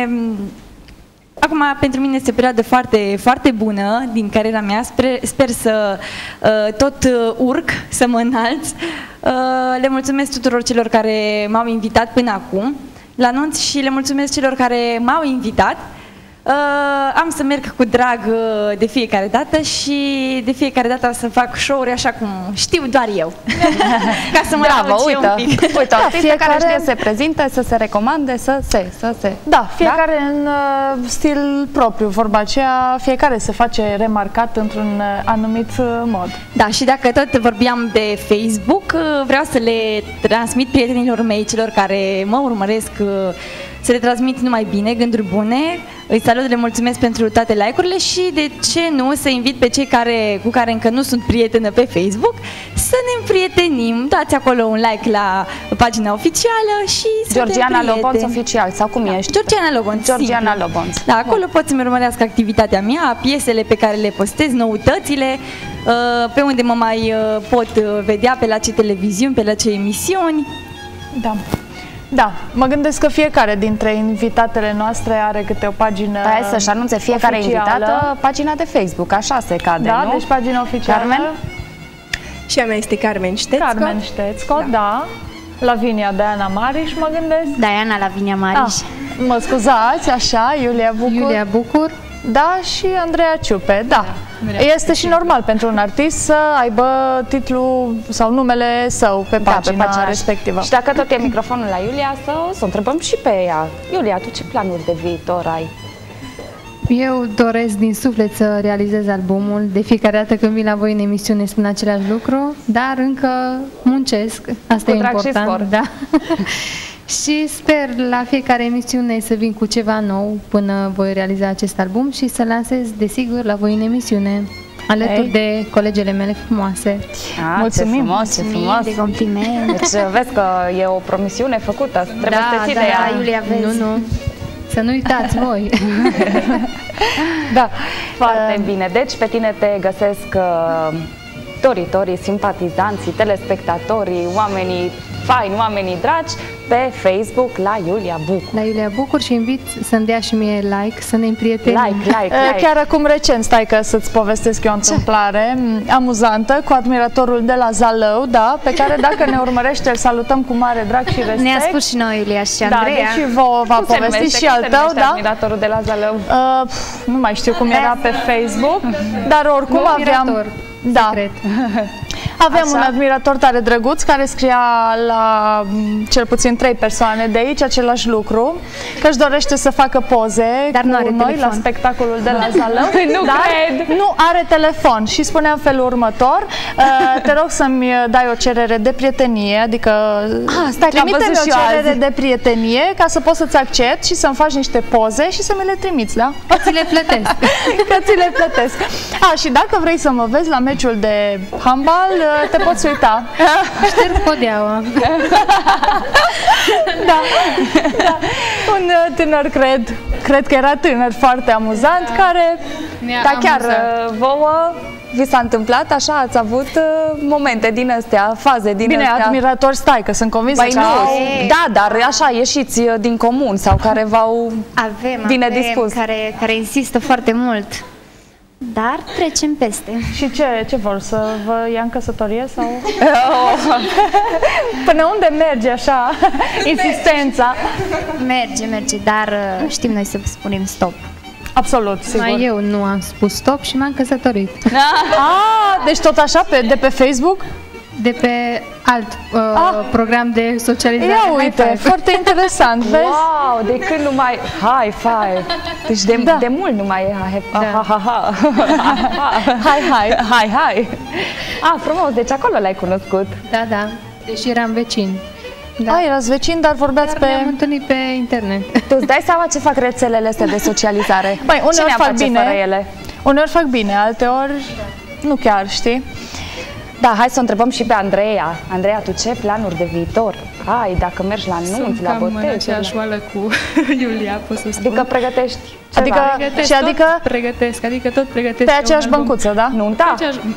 Acum, pentru mine este o perioadă foarte, foarte bună din cariera mea. Sper, sper să uh, tot uh, urc, să mă înalț. Uh, le mulțumesc tuturor celor care m-au invitat până acum la anunț și le mulțumesc celor care m-au invitat. Uh, am să merg cu drag uh, de fiecare dată și de fiecare dată să fac show-uri așa cum știu doar eu. Ca să mă Bravo, uite, un pic. Uite, da, artiste fiecare... care știe să se prezinte, să se recomande, să se, să se. Da, fiecare da? în uh, stil propriu, vorba aceea, fiecare se face remarcat într-un uh, anumit uh, mod. Da, și dacă tot vorbeam de Facebook, uh, vreau să le transmit prietenilor mei, celor care mă urmăresc, uh, să le transmit numai bine, gânduri bune. Îi salut, le mulțumesc pentru toate like-urile și de ce nu să invit pe cei care, cu care încă nu sunt prietenă pe Facebook să ne împrietenim. Dați acolo un like la pagina oficială și Georgiana Lobonț oficial, sau cum da. ești? Georgiana Lobonț. Georgiana Lobonț. Da, acolo Bun. pot să-mi urmărească activitatea mea, piesele pe care le postez, noutățile, pe unde mă mai pot vedea, pe la ce televiziuni, pe la ce emisiuni. Da. Da, mă gândesc că fiecare dintre invitatele noastre are câte o pagină Hai să-și anunțe fiecare oficială. invitată pagina de Facebook, așa se cade, da, nu? deci pagina oficială. Carmen? Și a mea este Carmen Ștețco. Carmen Ștețco, da. da. Lavinia Diana Mariș, mă gândesc. Diana Lavinia Mariș. Ah, mă scuzați, așa, Iulia Bucur. Iulia Bucur. Da, și Andreea Ciupe, da. da. Este și normal pentru un artist să aibă titlul sau numele său pe pagina, da, pe pagina respectivă. Și dacă tot e microfonul la Iulia, să, să o întrebăm și pe ea. Iulia, tu ce planuri de viitor ai? Eu doresc din suflet să realizez albumul. De fiecare dată când vin la voi în emisiune spun același lucru, dar încă muncesc. Asta cu e important. Și spor. Da. Și sper la fiecare emisiune să vin cu ceva nou până voi realiza acest album și să lansez, desigur, la voi în emisiune. alături hey. de colegele mele frumoase. Ah, mulțumim, ce frumos, ce frumos. De compliment. Deci vezi că e o promisiune făcută, trebuie da, să te ții da, de ea. Da, Iulia, vezi. Nu, nu. Să nu uitați voi. Da, foarte uh. bine. Deci pe tine te găsesc uh, doritorii, simpatizanții, telespectatorii, oamenii faini, oamenii dragi pe Facebook la Iulia Bucur. La Iulia Bucur și invit să-mi dea și mie like, să ne împrietenim. Like, like, like. Chiar acum recent, stai că să-ți povestesc eu o întâmplare amuzantă cu admiratorul de la Zalău, da, pe care dacă ne urmărește îl salutăm cu mare drag și respect. Ne-a spus și noi, Iulia și Andreea. Da, deci vă va povesti și al tău, da? Admiratorul de la Zalău? Uh, nu mai știu cum era pe Facebook, dar oricum nu aveam... Admirator. Da. Secret. Aveam Așa? un admirator tare drăguț care scria la cel puțin trei persoane de aici același lucru, că își dorește să facă poze dar cu nu are noi telefon. La spectacolul de la Zalău. Nu dar cred! Nu are telefon și spunea în felul următor: uh, te rog să-mi dai o cerere de prietenie, adică ah, stai, trimite-mi o cerere azi. de prietenie ca să pot să-ți accept și să-mi faci niște poze și să mi le trimiți, da? Că ți le plătesc. Că ți le plătesc. A, și dacă vrei să mă vezi la meciul de handbal, te poți uita. Șterg podeaua. Da, da. Un tânăr, cred, cred că era tânăr, foarte amuzant, care... Dar chiar vouă vi s-a întâmplat așa? Ați avut uh, momente din astea, faze din Bine, astea? admiratori, stai, că sunt convinsă Băi, că nu, au... Da, dar așa, ieșiți din comun sau care v-au avem, bine avem, dispus. Care, care insistă foarte mult. Dar trecem peste. Și ce, ce vor? Să vă ia în căsătorie? Sau? Până unde merge așa insistența? Merge, merge, dar știm noi să spunem stop. Absolut, sigur. Mai eu nu am spus stop și m-am căsătorit. Ah, deci tot așa, pe, de pe Facebook? De pe alt uh, ah. program de socializare. Ia uite, foarte interesant, vezi? Wow, de când nu mai... High five! Deci de, da. de mult nu mai e ha, ha, da. ha, ha, ha. Hai, hai! Hai, hai! Ah, frumos, deci acolo l-ai cunoscut. Da, da, deși eram vecini. Da. Ah, erați vecini, dar vorbeați dar pe... ne-am întâlnit pe internet. Tu îți dai seama ce fac rețelele astea de socializare? Băi, uneori fac bine, fără ele? Uneori fac bine, alteori nu chiar, știi? Da, hai să o întrebăm și pe Andreea. Andreea, tu ce planuri de viitor ai dacă mergi la nunți, la botezi? Sunt cam în aceeași oală cu Iulia, pot să spun. Adică pregătești ceva? Adică, pregătesc, și adică tot pregătesc, adică tot pregătesc. Pe aceeași băncuță, da? Nunta? Pe aceeași...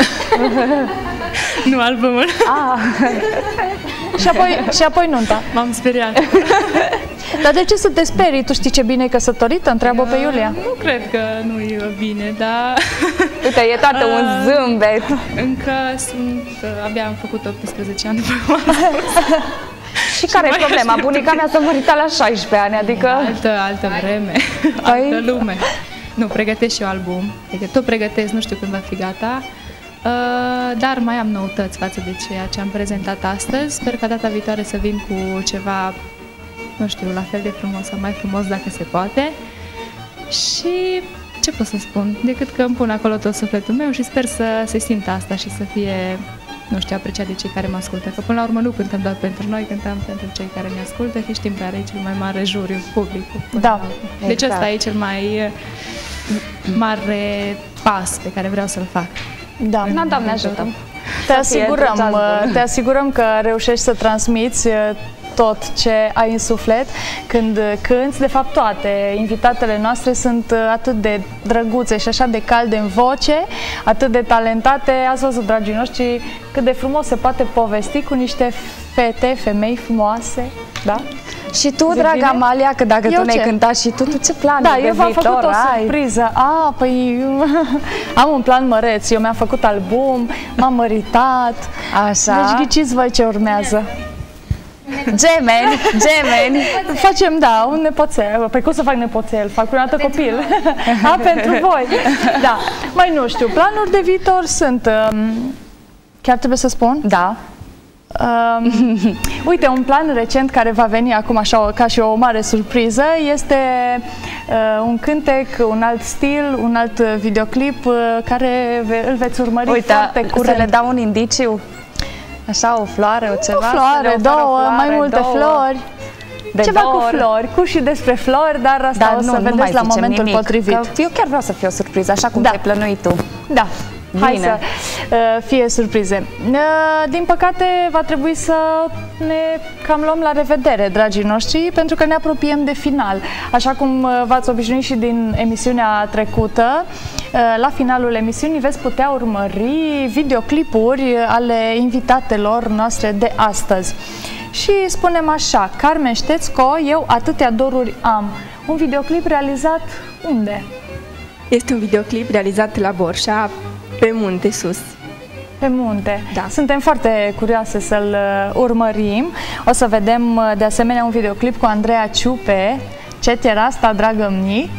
Nu, albumul. Ah. și, apoi, și apoi nunta. M-am speriat. Dar de ce să te sperii? Tu știi ce bine e căsătorită? Întreabă pe Iulia. Nu cred că nu e bine, dar... Uite, e toată un zâmbet. Încă sunt... Abia am făcut optsprezece ani după Și care e problema? Bunica mea s-a măritat la șaisprezece ani, adică... Altă, altă vreme, păi... altă lume. Nu, pregătesc și eu album. Adică tot pregătesc, nu știu când va fi gata. Uh, dar mai am noutăți față de ceea ce am prezentat astăzi. Sper ca data viitoare să vin cu ceva, nu știu, la fel de frumos sau mai frumos dacă se poate. Și ce pot să spun? Decât că îmi pun acolo tot sufletul meu și sper să se simtă asta și să fie, nu știu, apreciat de cei care mă ascultă. Că până la urmă nu cântăm doar pentru noi, cântăm pentru cei care ne ascultă și știm care e cel mai mare juriu, publicul. Da. Deci exact. Asta e cel mai mare pas pe care vreau să-l fac. Da. Na, Doamne ajută. Te asigurăm, te asigurăm că reușești să transmiți tot ce ai în suflet când cânți. De fapt, toate invitatele noastre sunt atât de drăguțe și așa de calde în voce, atât de talentate. Ați văzut, dragii noștri, cât de frumos se poate povesti cu niște fete, femei frumoase, da? Și tu, dragă Amalia, că dacă eu tu ne-ai cântat și tu, tu ce planuri da, de eu v-am făcut o ai? surpriză. A, păi am un plan măreț. Eu mi-am făcut album, m-am măritat. Așa. Deci ghiciți voi ce urmează. Gemeni, gemeni. Facem, da, un nepoțel. Păi cum să fac nepoțel? Fac prima dată copil. A, pentru voi. Da. Mai nu știu, planuri de viitor sunt... Um, chiar trebuie să spun? Da. Um, uite, un plan recent care va veni acum așa ca și o mare surpriză este uh, un cântec, un alt stil, un alt videoclip uh, care ve îl veți urmări uite, foarte curând. Să le dau un indiciu? Așa, o floare, o ceva? O floare, două, floare, mai multe două. flori. De Ceva două cu flori, cu și despre flori, dar asta dar o să nu, vedeți nu la momentul nimic, potrivit. Că eu chiar vreau să fie o surpriză, așa cum da. te-ai plănuit tu. Da. Hai Bine. să uh, fie surprize. Uh, din păcate, va trebui să ne cam luăm la revedere, dragii noștri, pentru că ne apropiem de final. Așa cum uh, v-ați obișnuit și din emisiunea trecută, uh, la finalul emisiunii veți putea urmări videoclipuri ale invitatelor noastre de astăzi. Și spunem așa, Carmen Ștețco, eu atâtea doruri am. Un videoclip realizat unde? Este un videoclip realizat la Borșa, pe munte sus. Pe munte. Da. Suntem foarte curioase să-l urmărim. O să vedem de asemenea un videoclip cu Andreea Ciupe. Ce era asta, dragă mni?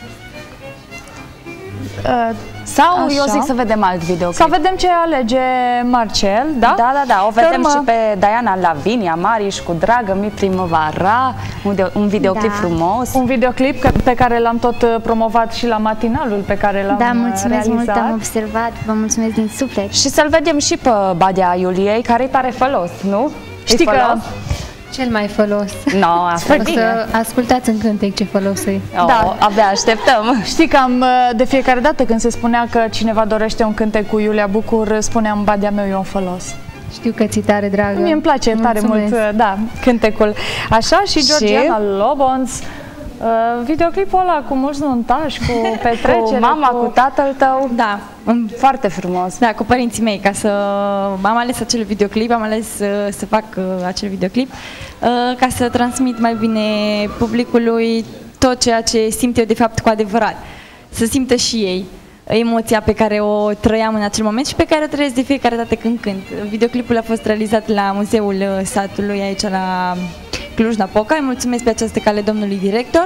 Sau Așa. eu zic să vedem alt videoclip. Să vedem ce alege Marcel, da? Da, da, da. O vedem Urmă... și pe Diana Lavinia, Mariș cu Dragă mi primăvara, un, de un videoclip da. frumos. Un videoclip pe care l-am tot promovat și la matinalul pe care l-am Da, mulțumesc realizat. mult, am observat, vă mulțumesc din suflet. Și să-l vedem și pe Badea Iuliei, care e tare folos, nu? Știi că... Cel mai folos. No, asta o să ascultați în cântec ce folos e. Oh, da. Abia așteptăm. Știi că am, de fiecare dată când se spunea că cineva dorește un cântec cu Iulia Bucur, spuneam Badea meu e un folos. Știu că ți tare dragă. Mie îmi place tare Mulțumesc. mult, da, cântecul. Așa și Georgiana și... Lobonț. Uh, videoclipul ăla cu mulți nuntași, cu petrecere, cu mama, cu... cu tatăl tău. Da, foarte frumos. Da, cu părinții mei, ca să am ales acel videoclip, am ales uh, să fac uh, acel videoclip uh, ca să transmit mai bine publicului tot ceea ce simt eu de fapt cu adevărat. Să simtă și ei emoția pe care o trăiam în acel moment și pe care o trăiesc de fiecare dată când cânt. Videoclipul a fost realizat la Muzeul Satului, aici la Cluj-Napoca. Îi mulțumesc pe această cale domnului director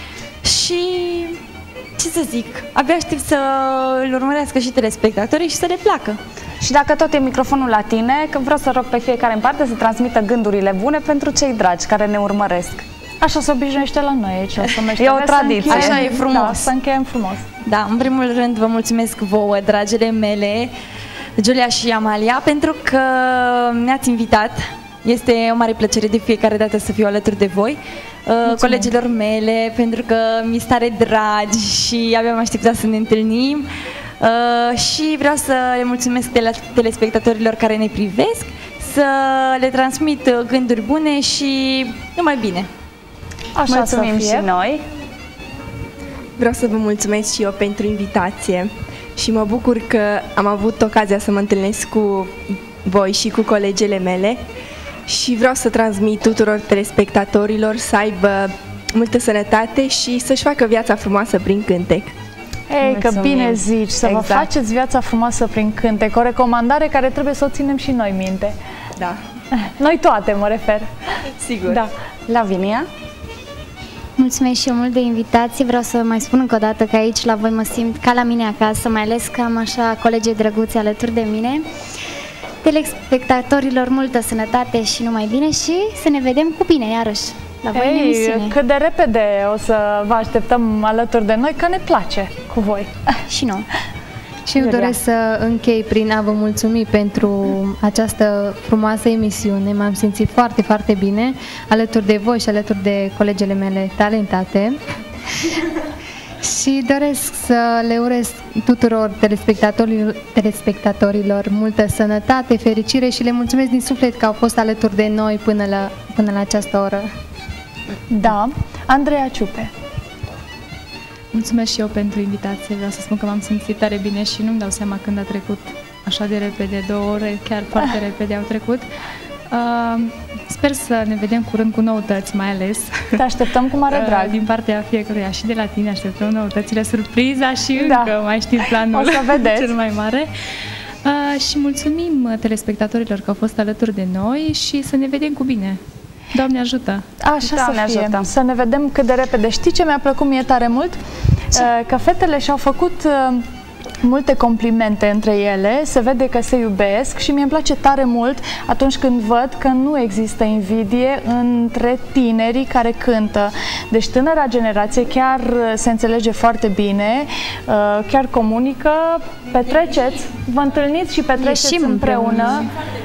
și ce să zic, abia aștept să îl urmărească și telespectatorii și să le placă. Și dacă tot e microfonul la tine, că vreau să rog pe fiecare în parte să transmită gândurile bune pentru cei dragi care ne urmăresc. Așa se obișnuiește la noi aici. E o tradiție. Așa e frumos. Da, să încheiem frumos. Da, în primul rând vă mulțumesc vouă, dragile mele, Giulia și Amalia, pentru că ne-ați invitat. Este o mare plăcere de fiecare dată să fiu alături de voi. Mulțumesc. Colegilor mele, pentru că mi sunt tare dragi și abia am așteptat să ne întâlnim. Uh, și vreau să le mulțumesc telespectatorilor care ne privesc, să le transmit gânduri bune și numai bine. Așa mulțumim și noi. Vreau să vă mulțumesc și eu pentru invitație și mă bucur că am avut ocazia să mă întâlnesc cu voi și cu colegele mele și vreau să transmit tuturor telespectatorilor să aibă multă sănătate și să-și facă viața frumoasă prin cântec. Ei, mulțumim. Că bine zici, să exact. Vă faceți viața frumoasă prin cântec, o recomandare care trebuie să o ținem și noi minte. Da. Noi toate, mă refer. Sigur. Da. Lavinia? Mulțumesc și eu mult de invitație. Vreau să mai spun încă o dată că aici la voi mă simt ca la mine acasă, mai ales că am așa colegii drăguți alături de mine. Telespectatorilor multă sănătate și numai bine și să ne vedem cu bine iarăși la voi în emisiune. Cât de repede o să vă așteptăm alături de noi, că ne place cu voi. Și nu. Și eu doresc să închei prin a vă mulțumi pentru această frumoasă emisiune. M-am simțit foarte, foarte bine alături de voi și alături de colegele mele talentate. Și doresc să le urez tuturor telespectatorilor, telespectatorilor multă sănătate, fericire și le mulțumesc din suflet că au fost alături de noi până la, până la această oră. Da, Andreea Ciupe. Mulțumesc și eu pentru invitație. Vreau să spun că m-am simțit tare bine și nu-mi dau seama când a trecut așa de repede, două ore, chiar foarte repede au trecut. Uh, sper să ne vedem curând cu noutăți, mai ales. Te așteptăm cu mare drag. Uh, din partea fiecăruia și de la tine așteptăm noutățile, surpriza și da. Încă mai știi planul o să vedeți. Cel mai mare. Uh, și mulțumim telespectatorilor că au fost alături de noi și să ne vedem cu bine. Doamne ajută! Așa Doamne să fie, ajută. Să ne vedem cât de repede. Știi ce mi-a plăcut mie tare mult? Ce? Că fetele și-au făcut multe complimente între ele, se vede că se iubesc și mie îmi place tare mult atunci când văd că nu există invidie între tinerii care cântă. Deci tânăra generație chiar se înțelege foarte bine, chiar comunică, petreceți, vă întâlniți și petreceți Ieșim împreună. împreună.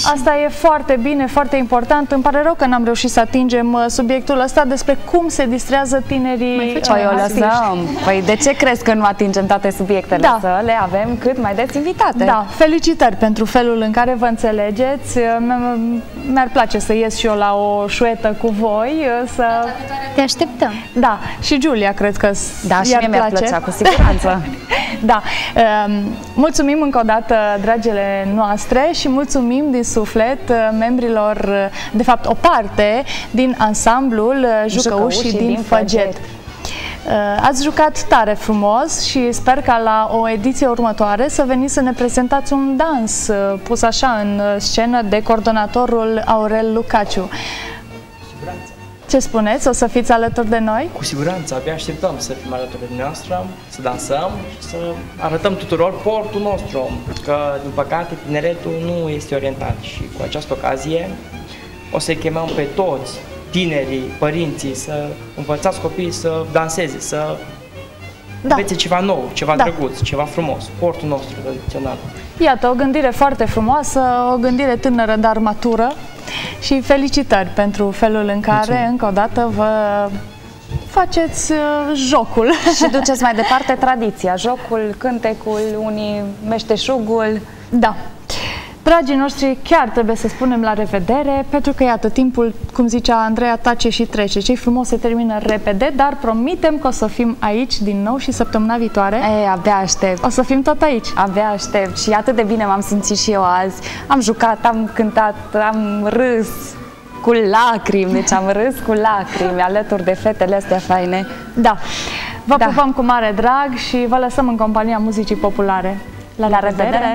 Asta e foarte bine, foarte important. Îmi pare rău că n-am reușit să atingem uh, subiectul ăsta despre cum se distrează tinerii. Păi o lăsăm. Păi de ce crezi că nu atingem toate subiectele? Da. Să le avem cât mai des invitate. Da, felicitări pentru felul în care vă înțelegeți. Mi-ar place să ies și eu la o șuetă cu voi. Să... Te așteptăm. Da, și Giulia cred că da, și mie mi-ar plăcea, cu siguranță. Da. Mulțumim încă o dată, dragile noastre, și mulțumim din suflet membrilor, de fapt o parte din ansamblul Jucăușii din, din Făget. Ați jucat tare frumos și sper ca la o ediție următoare să veniți să ne prezentați un dans pus așa în scenă de coordonatorul Aurel Lucaciu. Ce spuneți? O să fiți alături de noi? Cu siguranță, abia așteptăm să fim alături de noastră, să dansăm și să arătăm tuturor portul nostru, că, din păcate, tineretul nu este orientat și cu această ocazie o să-i chemăm pe toți tinerii, părinții, să învățați copiii să danseze, să da. învețe ceva nou, ceva da. drăguț, ceva frumos, portul nostru tradițional. Iată, o gândire foarte frumoasă, o gândire tânără, dar matură, și felicitări pentru felul în care, Mulțumim. încă o dată, vă faceți uh, jocul. Și duceți mai departe tradiția, jocul, cântecul, unii meșteșugul. Da. Dragii noștri, chiar trebuie să spunem la revedere, pentru că, iată, timpul, cum zicea Andreea, tace și trece. Ce-i frumos se termină repede, dar promitem că o să fim aici din nou și săptămâna viitoare. E, abia aștept. O să fim tot aici. Abia aștept și atât de bine m-am simțit și eu azi. Am jucat, am cântat, am râs cu lacrimi, deci am râs cu lacrimi alături de fetele astea faine. Da. Vă da. pupăm cu mare drag și vă lăsăm în compania muzicii populare. La, la revedere! revedere.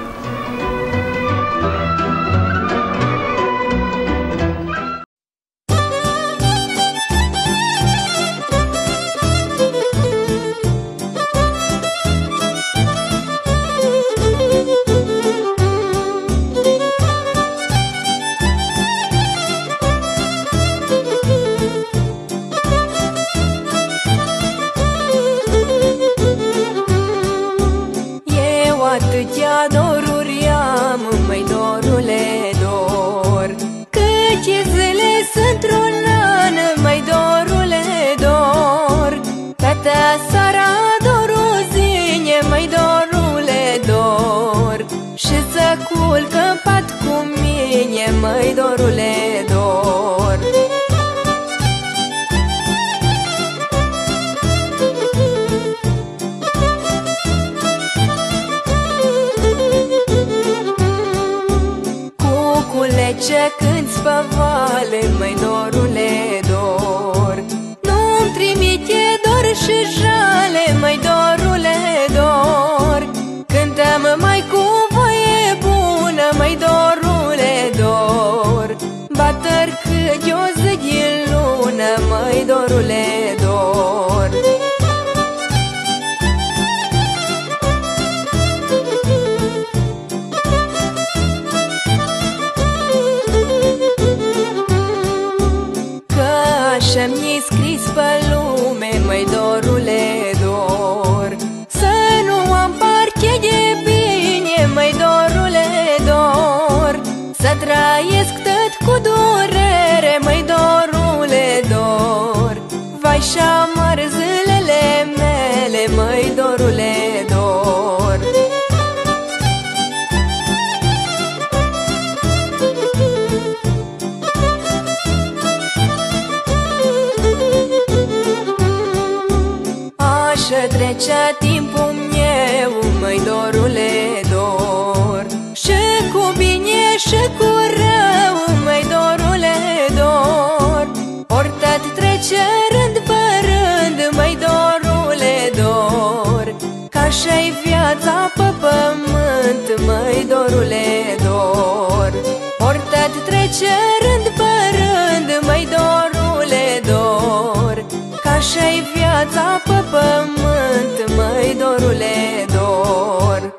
Atâtea doruri am, măi dorule, dor, câte zile sunt-un an, măi dorule, dor, toată seara dor o zine, măi dorule, dor, și să culcă în pat cu mine, măi dorule, dor. Ce cânti pe vale, măi dorule, dor, nu-mi trimite dor și jale, măi dorule, dor, cântă-mă mai cu voie bună, măi dorule, dor, bată-r cât o zi din lună, măi dorule, dor. Așa-mi-ai scris pe lume, măi dorule, dor, să nu am parte de bine, măi dorule, dor, să trăiesc tot cu durere, măi dorule, dor, vai și-amar zilele mele, măi dorule, dor. Așa trecea timpul meu, măi dorule, dor, și cu bine și cu rău, măi dorule, dor, ori tot trece rând pe rând, măi dorule, dor, ca așa-i viața pe pământ, măi dorule, dor, ori tot trece rând pe rând, măi dorule, dor, ca așa-i viața pe pământ, măi dorule, dor.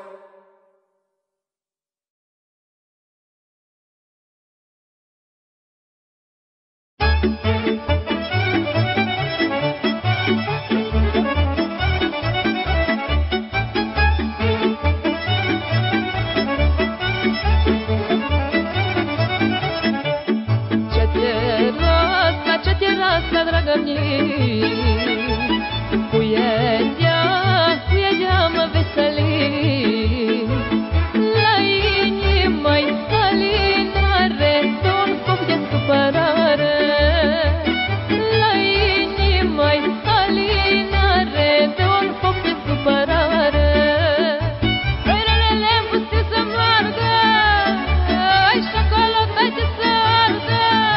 ce terasa, dragă mie. Cu ea, cu ea mă veseli. La inimă-i alinare, un foc de supărare. La inimă-i alinare, de un foc de supărare. Răirele-mi puste să meargă, ai și acolo tace să ardă.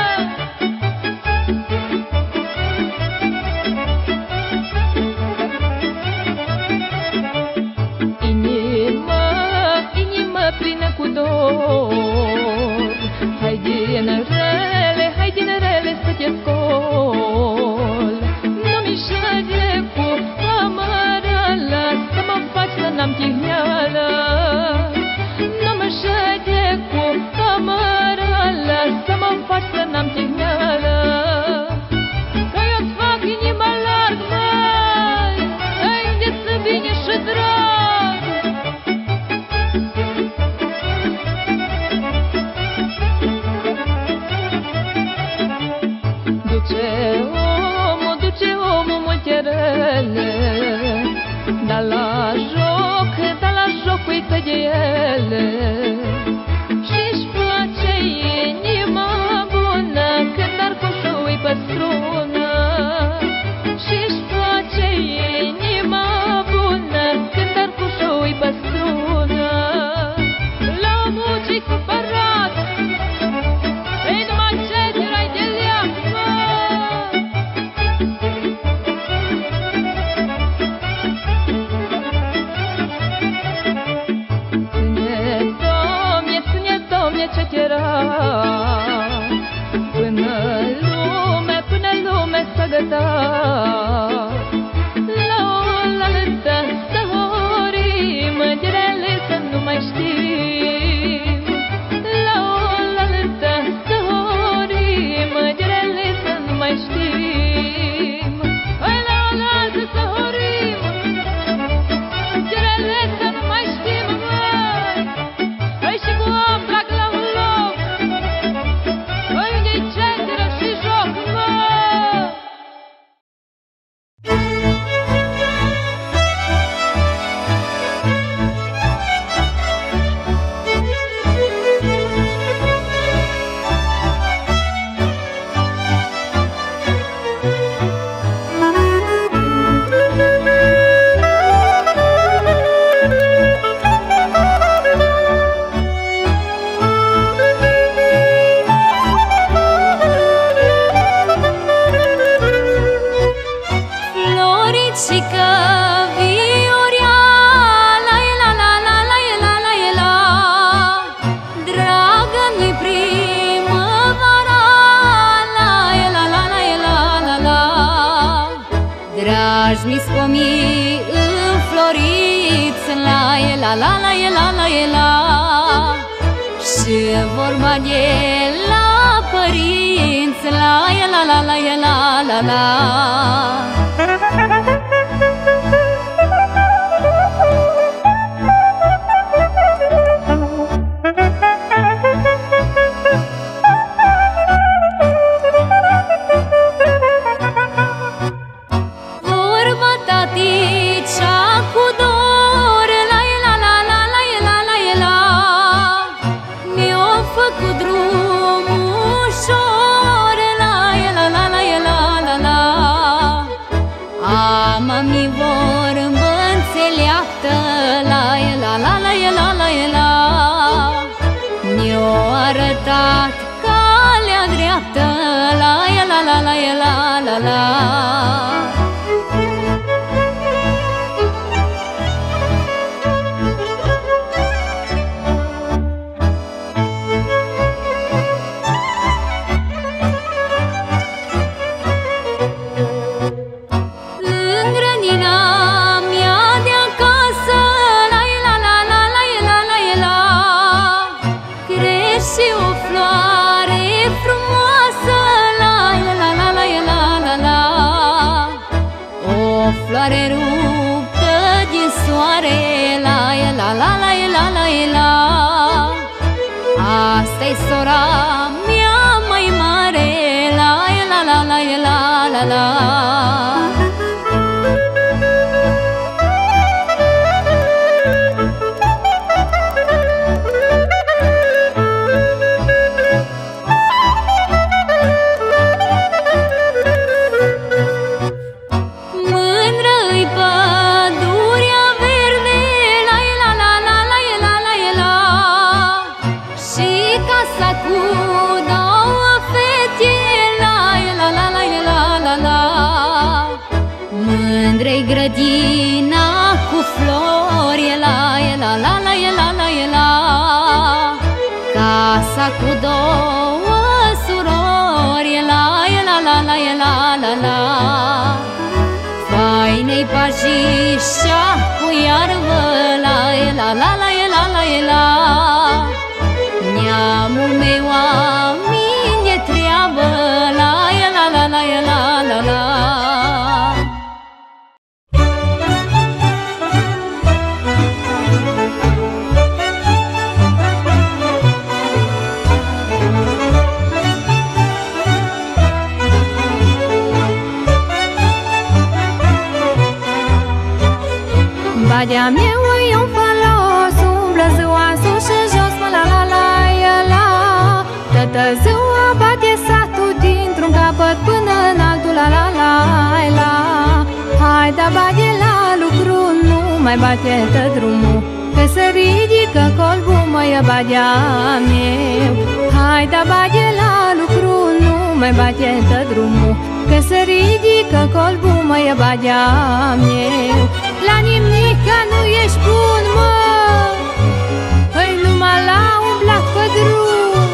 Plină cu dor. Hai tinerele, hai tinerele să te scol. Nu-mi șade cu amărală, să mă faci să n-am tihneală. Nu-mi șade cu amărală, să mă faci să n-am tihneală. Că eu-ți fac inima larg, măi, unde să vine și drag. Dar la joc, dar la joc uită de ele. Și-și place inima bună când arcoșul-i pe strună. Și-și place inima bună când arcoșul-i pe strună. La muci-i supărat, ei numai ce tirai de leacă. Ce era până lume, până lume s-a gătat. La oaltă să horim, direle să nu mai știm. La oaltă să horim, direle să nu mai știm. Hai la oaltă să horim, direle să nu mai știm, măi. Hai și cu om drag la mi spomii înfloriți, la e la la la e la la e la. Și vorba de la părinți, la e la la la e la la la. Mami vorbă înțeleaptă, la e la la la e la la e la. Ne-o arătat calea dreaptă, la e la la la e la la la. Floare ruptă din soare, la e la la la e la la e la. Asta-i sora mea mai mare, la e la la la la. Mândră-i pădurea verde, la la la la la la la la. Și casa cu două fete, la la la la la la la. Mândră-i grădina cu flori, la la la la la la la. Casa cu două surori, la la la la la la la. Fainei pajișa cu iarbă, la la la la la la la. Neamul meu amin de treabă, la la la la la la la. Badea meu e un folos, umblă ziua sus și jos, mă la la la la la. Toată ziua bate satul dintr-un capăt până în altul, la la la la. Hai da bate la lucru, nu mai bate tot drumul, că se ridică colbul, măi badea meu. Hai da bate la lucru, nu mai bate tot drumul, că se ridică colbul, măi badea meu. La nimica nu ești bun, mă, păi numai la umblat pe drum.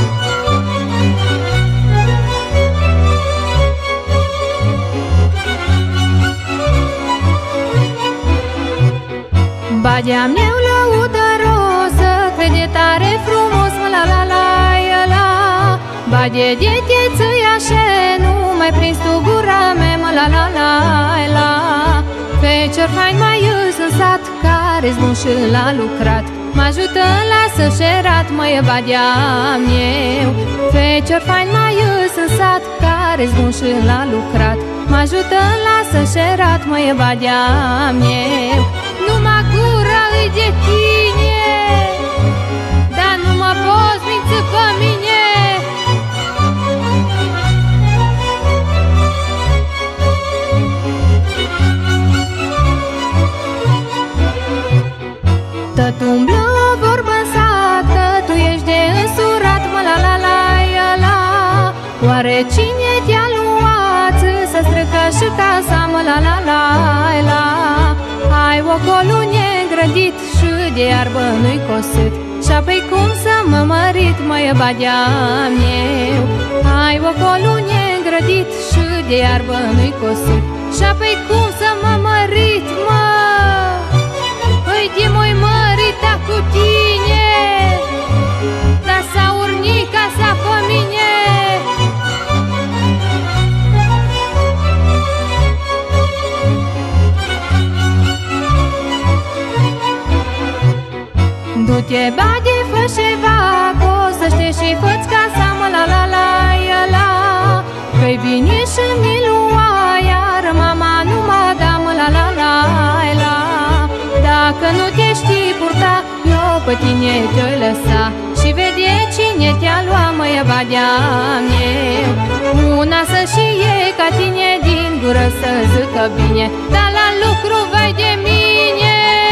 Badea meu lăudărosă, crede tare frumos, mă la la la la. Bade de tețăi așa, nu mai prins tu gura mea, mă la la la la. Fecior fain mai ius în sat, care-s bun și l-a lucrat, mă ajută la sășerat, măi badea meu. Fecior fain mai ius în sat, care-s bun și l-a lucrat, mă ajută la sășerat, măi badea meu. Numai gura îi de tine, dar nu mă poți minți pe mine. Tot umblă o vorbă în sat, că tu ești de însurat, mă la la la la. Oare cine te-a luat să străcă și casa, mă la la la la. Ai ocolul neîngrădit și de iarbă nu-i cosit, și-apoi cum să mă mărit, măi badea meu. Ai ocolul neîngrădit și de iarbă nu-i cosit, și-apoi cum să mă mărit, mă. Păi de moi mărita cu tine, dar s-a urnit casa pe mine. Du-te, bade, fă ceva, că o să știi și fă-ți casa, mă la la la la. Că-i bine și mi lua, iar mama nu mă da, mă la la la la. Dacă nu te știi purta, eu pe tine te-o lăsa, și vede cine te-a luat, măi badea meu. Una să și e ca tine, din gură să zică bine, dar la lucru vai de mine.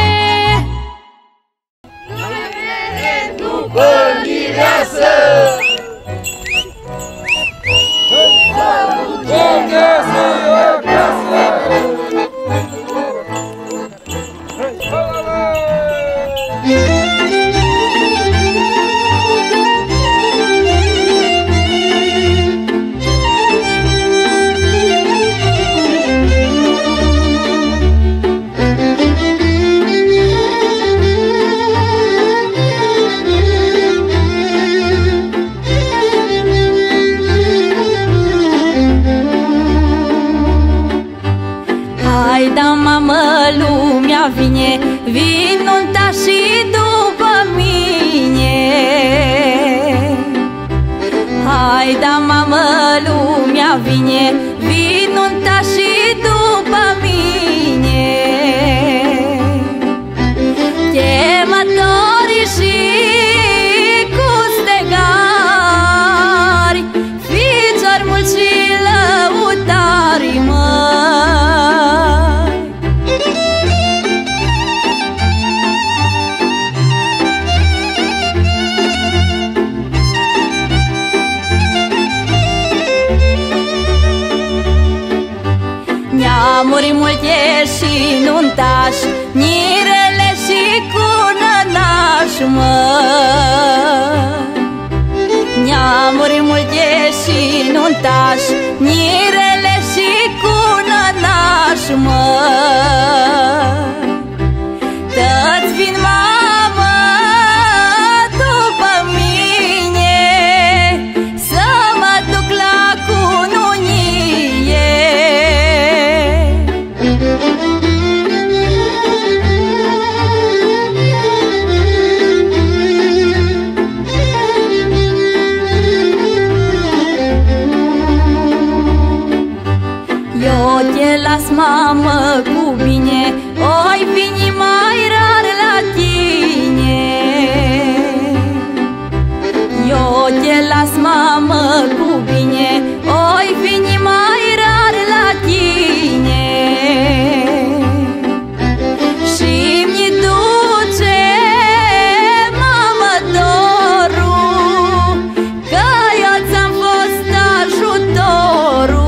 După mireasă, vine, vin nunta și după mine. Hai da mamă, lumea vine, vin Neamuri multe și nuntaș, nirele și cunănaș, mă. Neamuri multe și nuntaș, nirele și cunănaș, mă. Tăți vin, mamă, după mine, să mă duc la cununie. Eu te las, mamă, cu bine, oi vini mai rar la tine. Eu te las, mamă, cu bine, oi vini mai rar la tine. Și-mi duce, mamă, dorul, că eu ți-am fost ajutorul.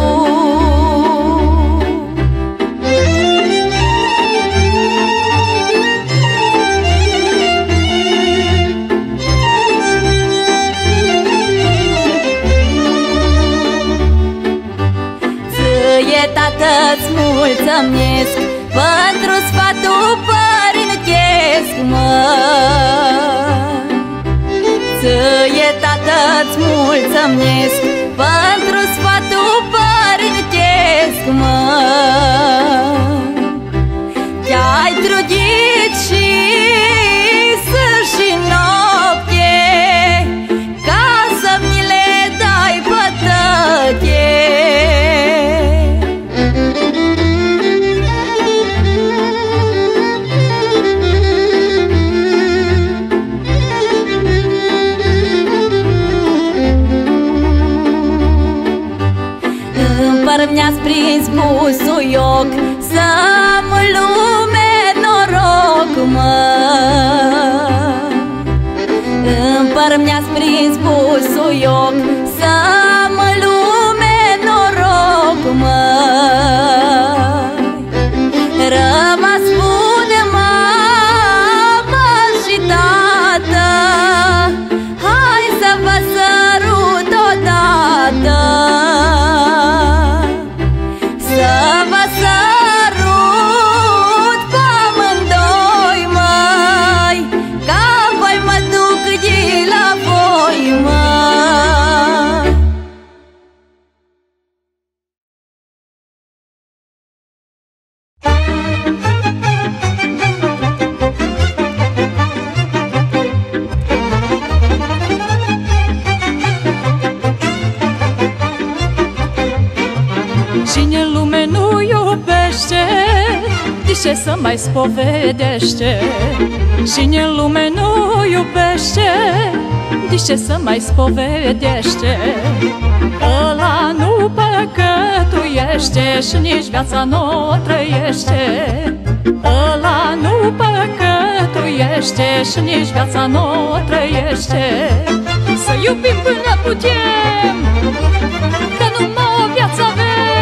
Tată-ți mulțumesc pentru sfatul părintesc, mă. Ție, tată-ți mulțumesc pentru sfatul părintesc, mă. Te-ai trudit și zi și noapte ca să mi le dai pătăte. Mi-ați prins busuioc să-am lume noroc, mă. În păr mi-ați prins busuioc să-am lume noroc, mă. Rămas bun, mamă și tată, hai să vă sărut odată. Să vă sărut pe amândoi, măi, că voi mă duc de la voi, măi. Cine în lume nu iubește, de ce să mai spovedește? Cine în lume nu iubește, de ce să mai spovedește? Ăla nu păcătuiește și nici viața nu trăiește. Ăla nu păcătuiește și nici viața nu trăiește. Să iubim până putem, că numai o viață avem.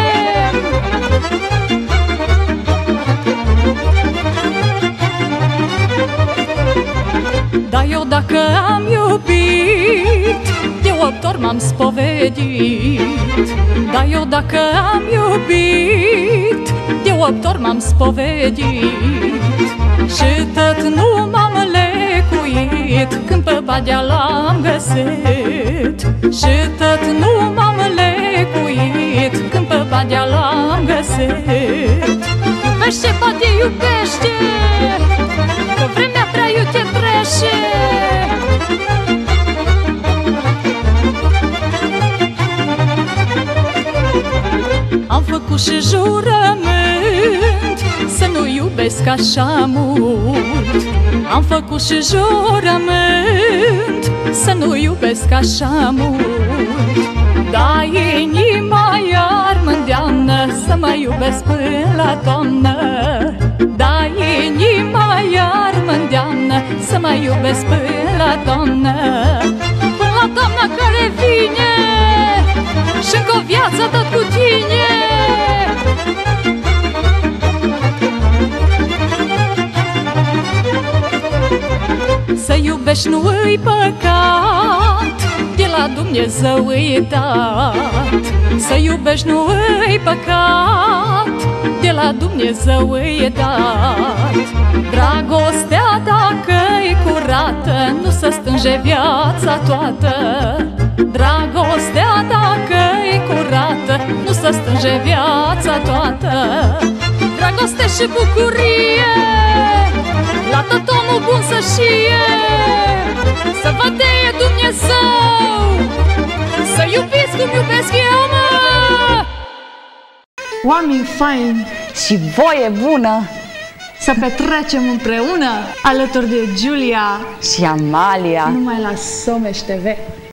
Dar eu dacă am iubit, de opt ori m-am spovedit. Dar eu dacă am iubit, de opt ori m-am spovedit. Și tot nu m-am lecuit când pe badea l-am găsit. Și tot nu m-am lecuit când pe badea l-am găsit. Iubește, bade, iubește, că vremea prea iute trece. Am făcut și jurământ să nu iubesc așa mult. Am făcut și jurământ să nu iubesc așa mult. Dar inima iar mă îndeamnă să mă iubesc până la toamnă. Dar inima iar mă îndeamnă să mă iubesc până la toamnă. Până la toamna care vine și încă o viață tot cu tine. Să iubești nu-i păcat, de la Dumnezeu îi dat. Să iubești nu-i păcat, de la Dumnezeu îi dat. Dragostea dacă-i curată, nu se stânge viața toată. Dragostea dacă-i curată, nu se stânge viața toată. Dragoste și bucurie, la tot omul bun să știe, să vă deie Dumnezeu, să iubiți cum iubesc eu, mă! Oameni faini și voie bună, să petrecem împreună alături de Giulia și Amalia numai la Someș T V.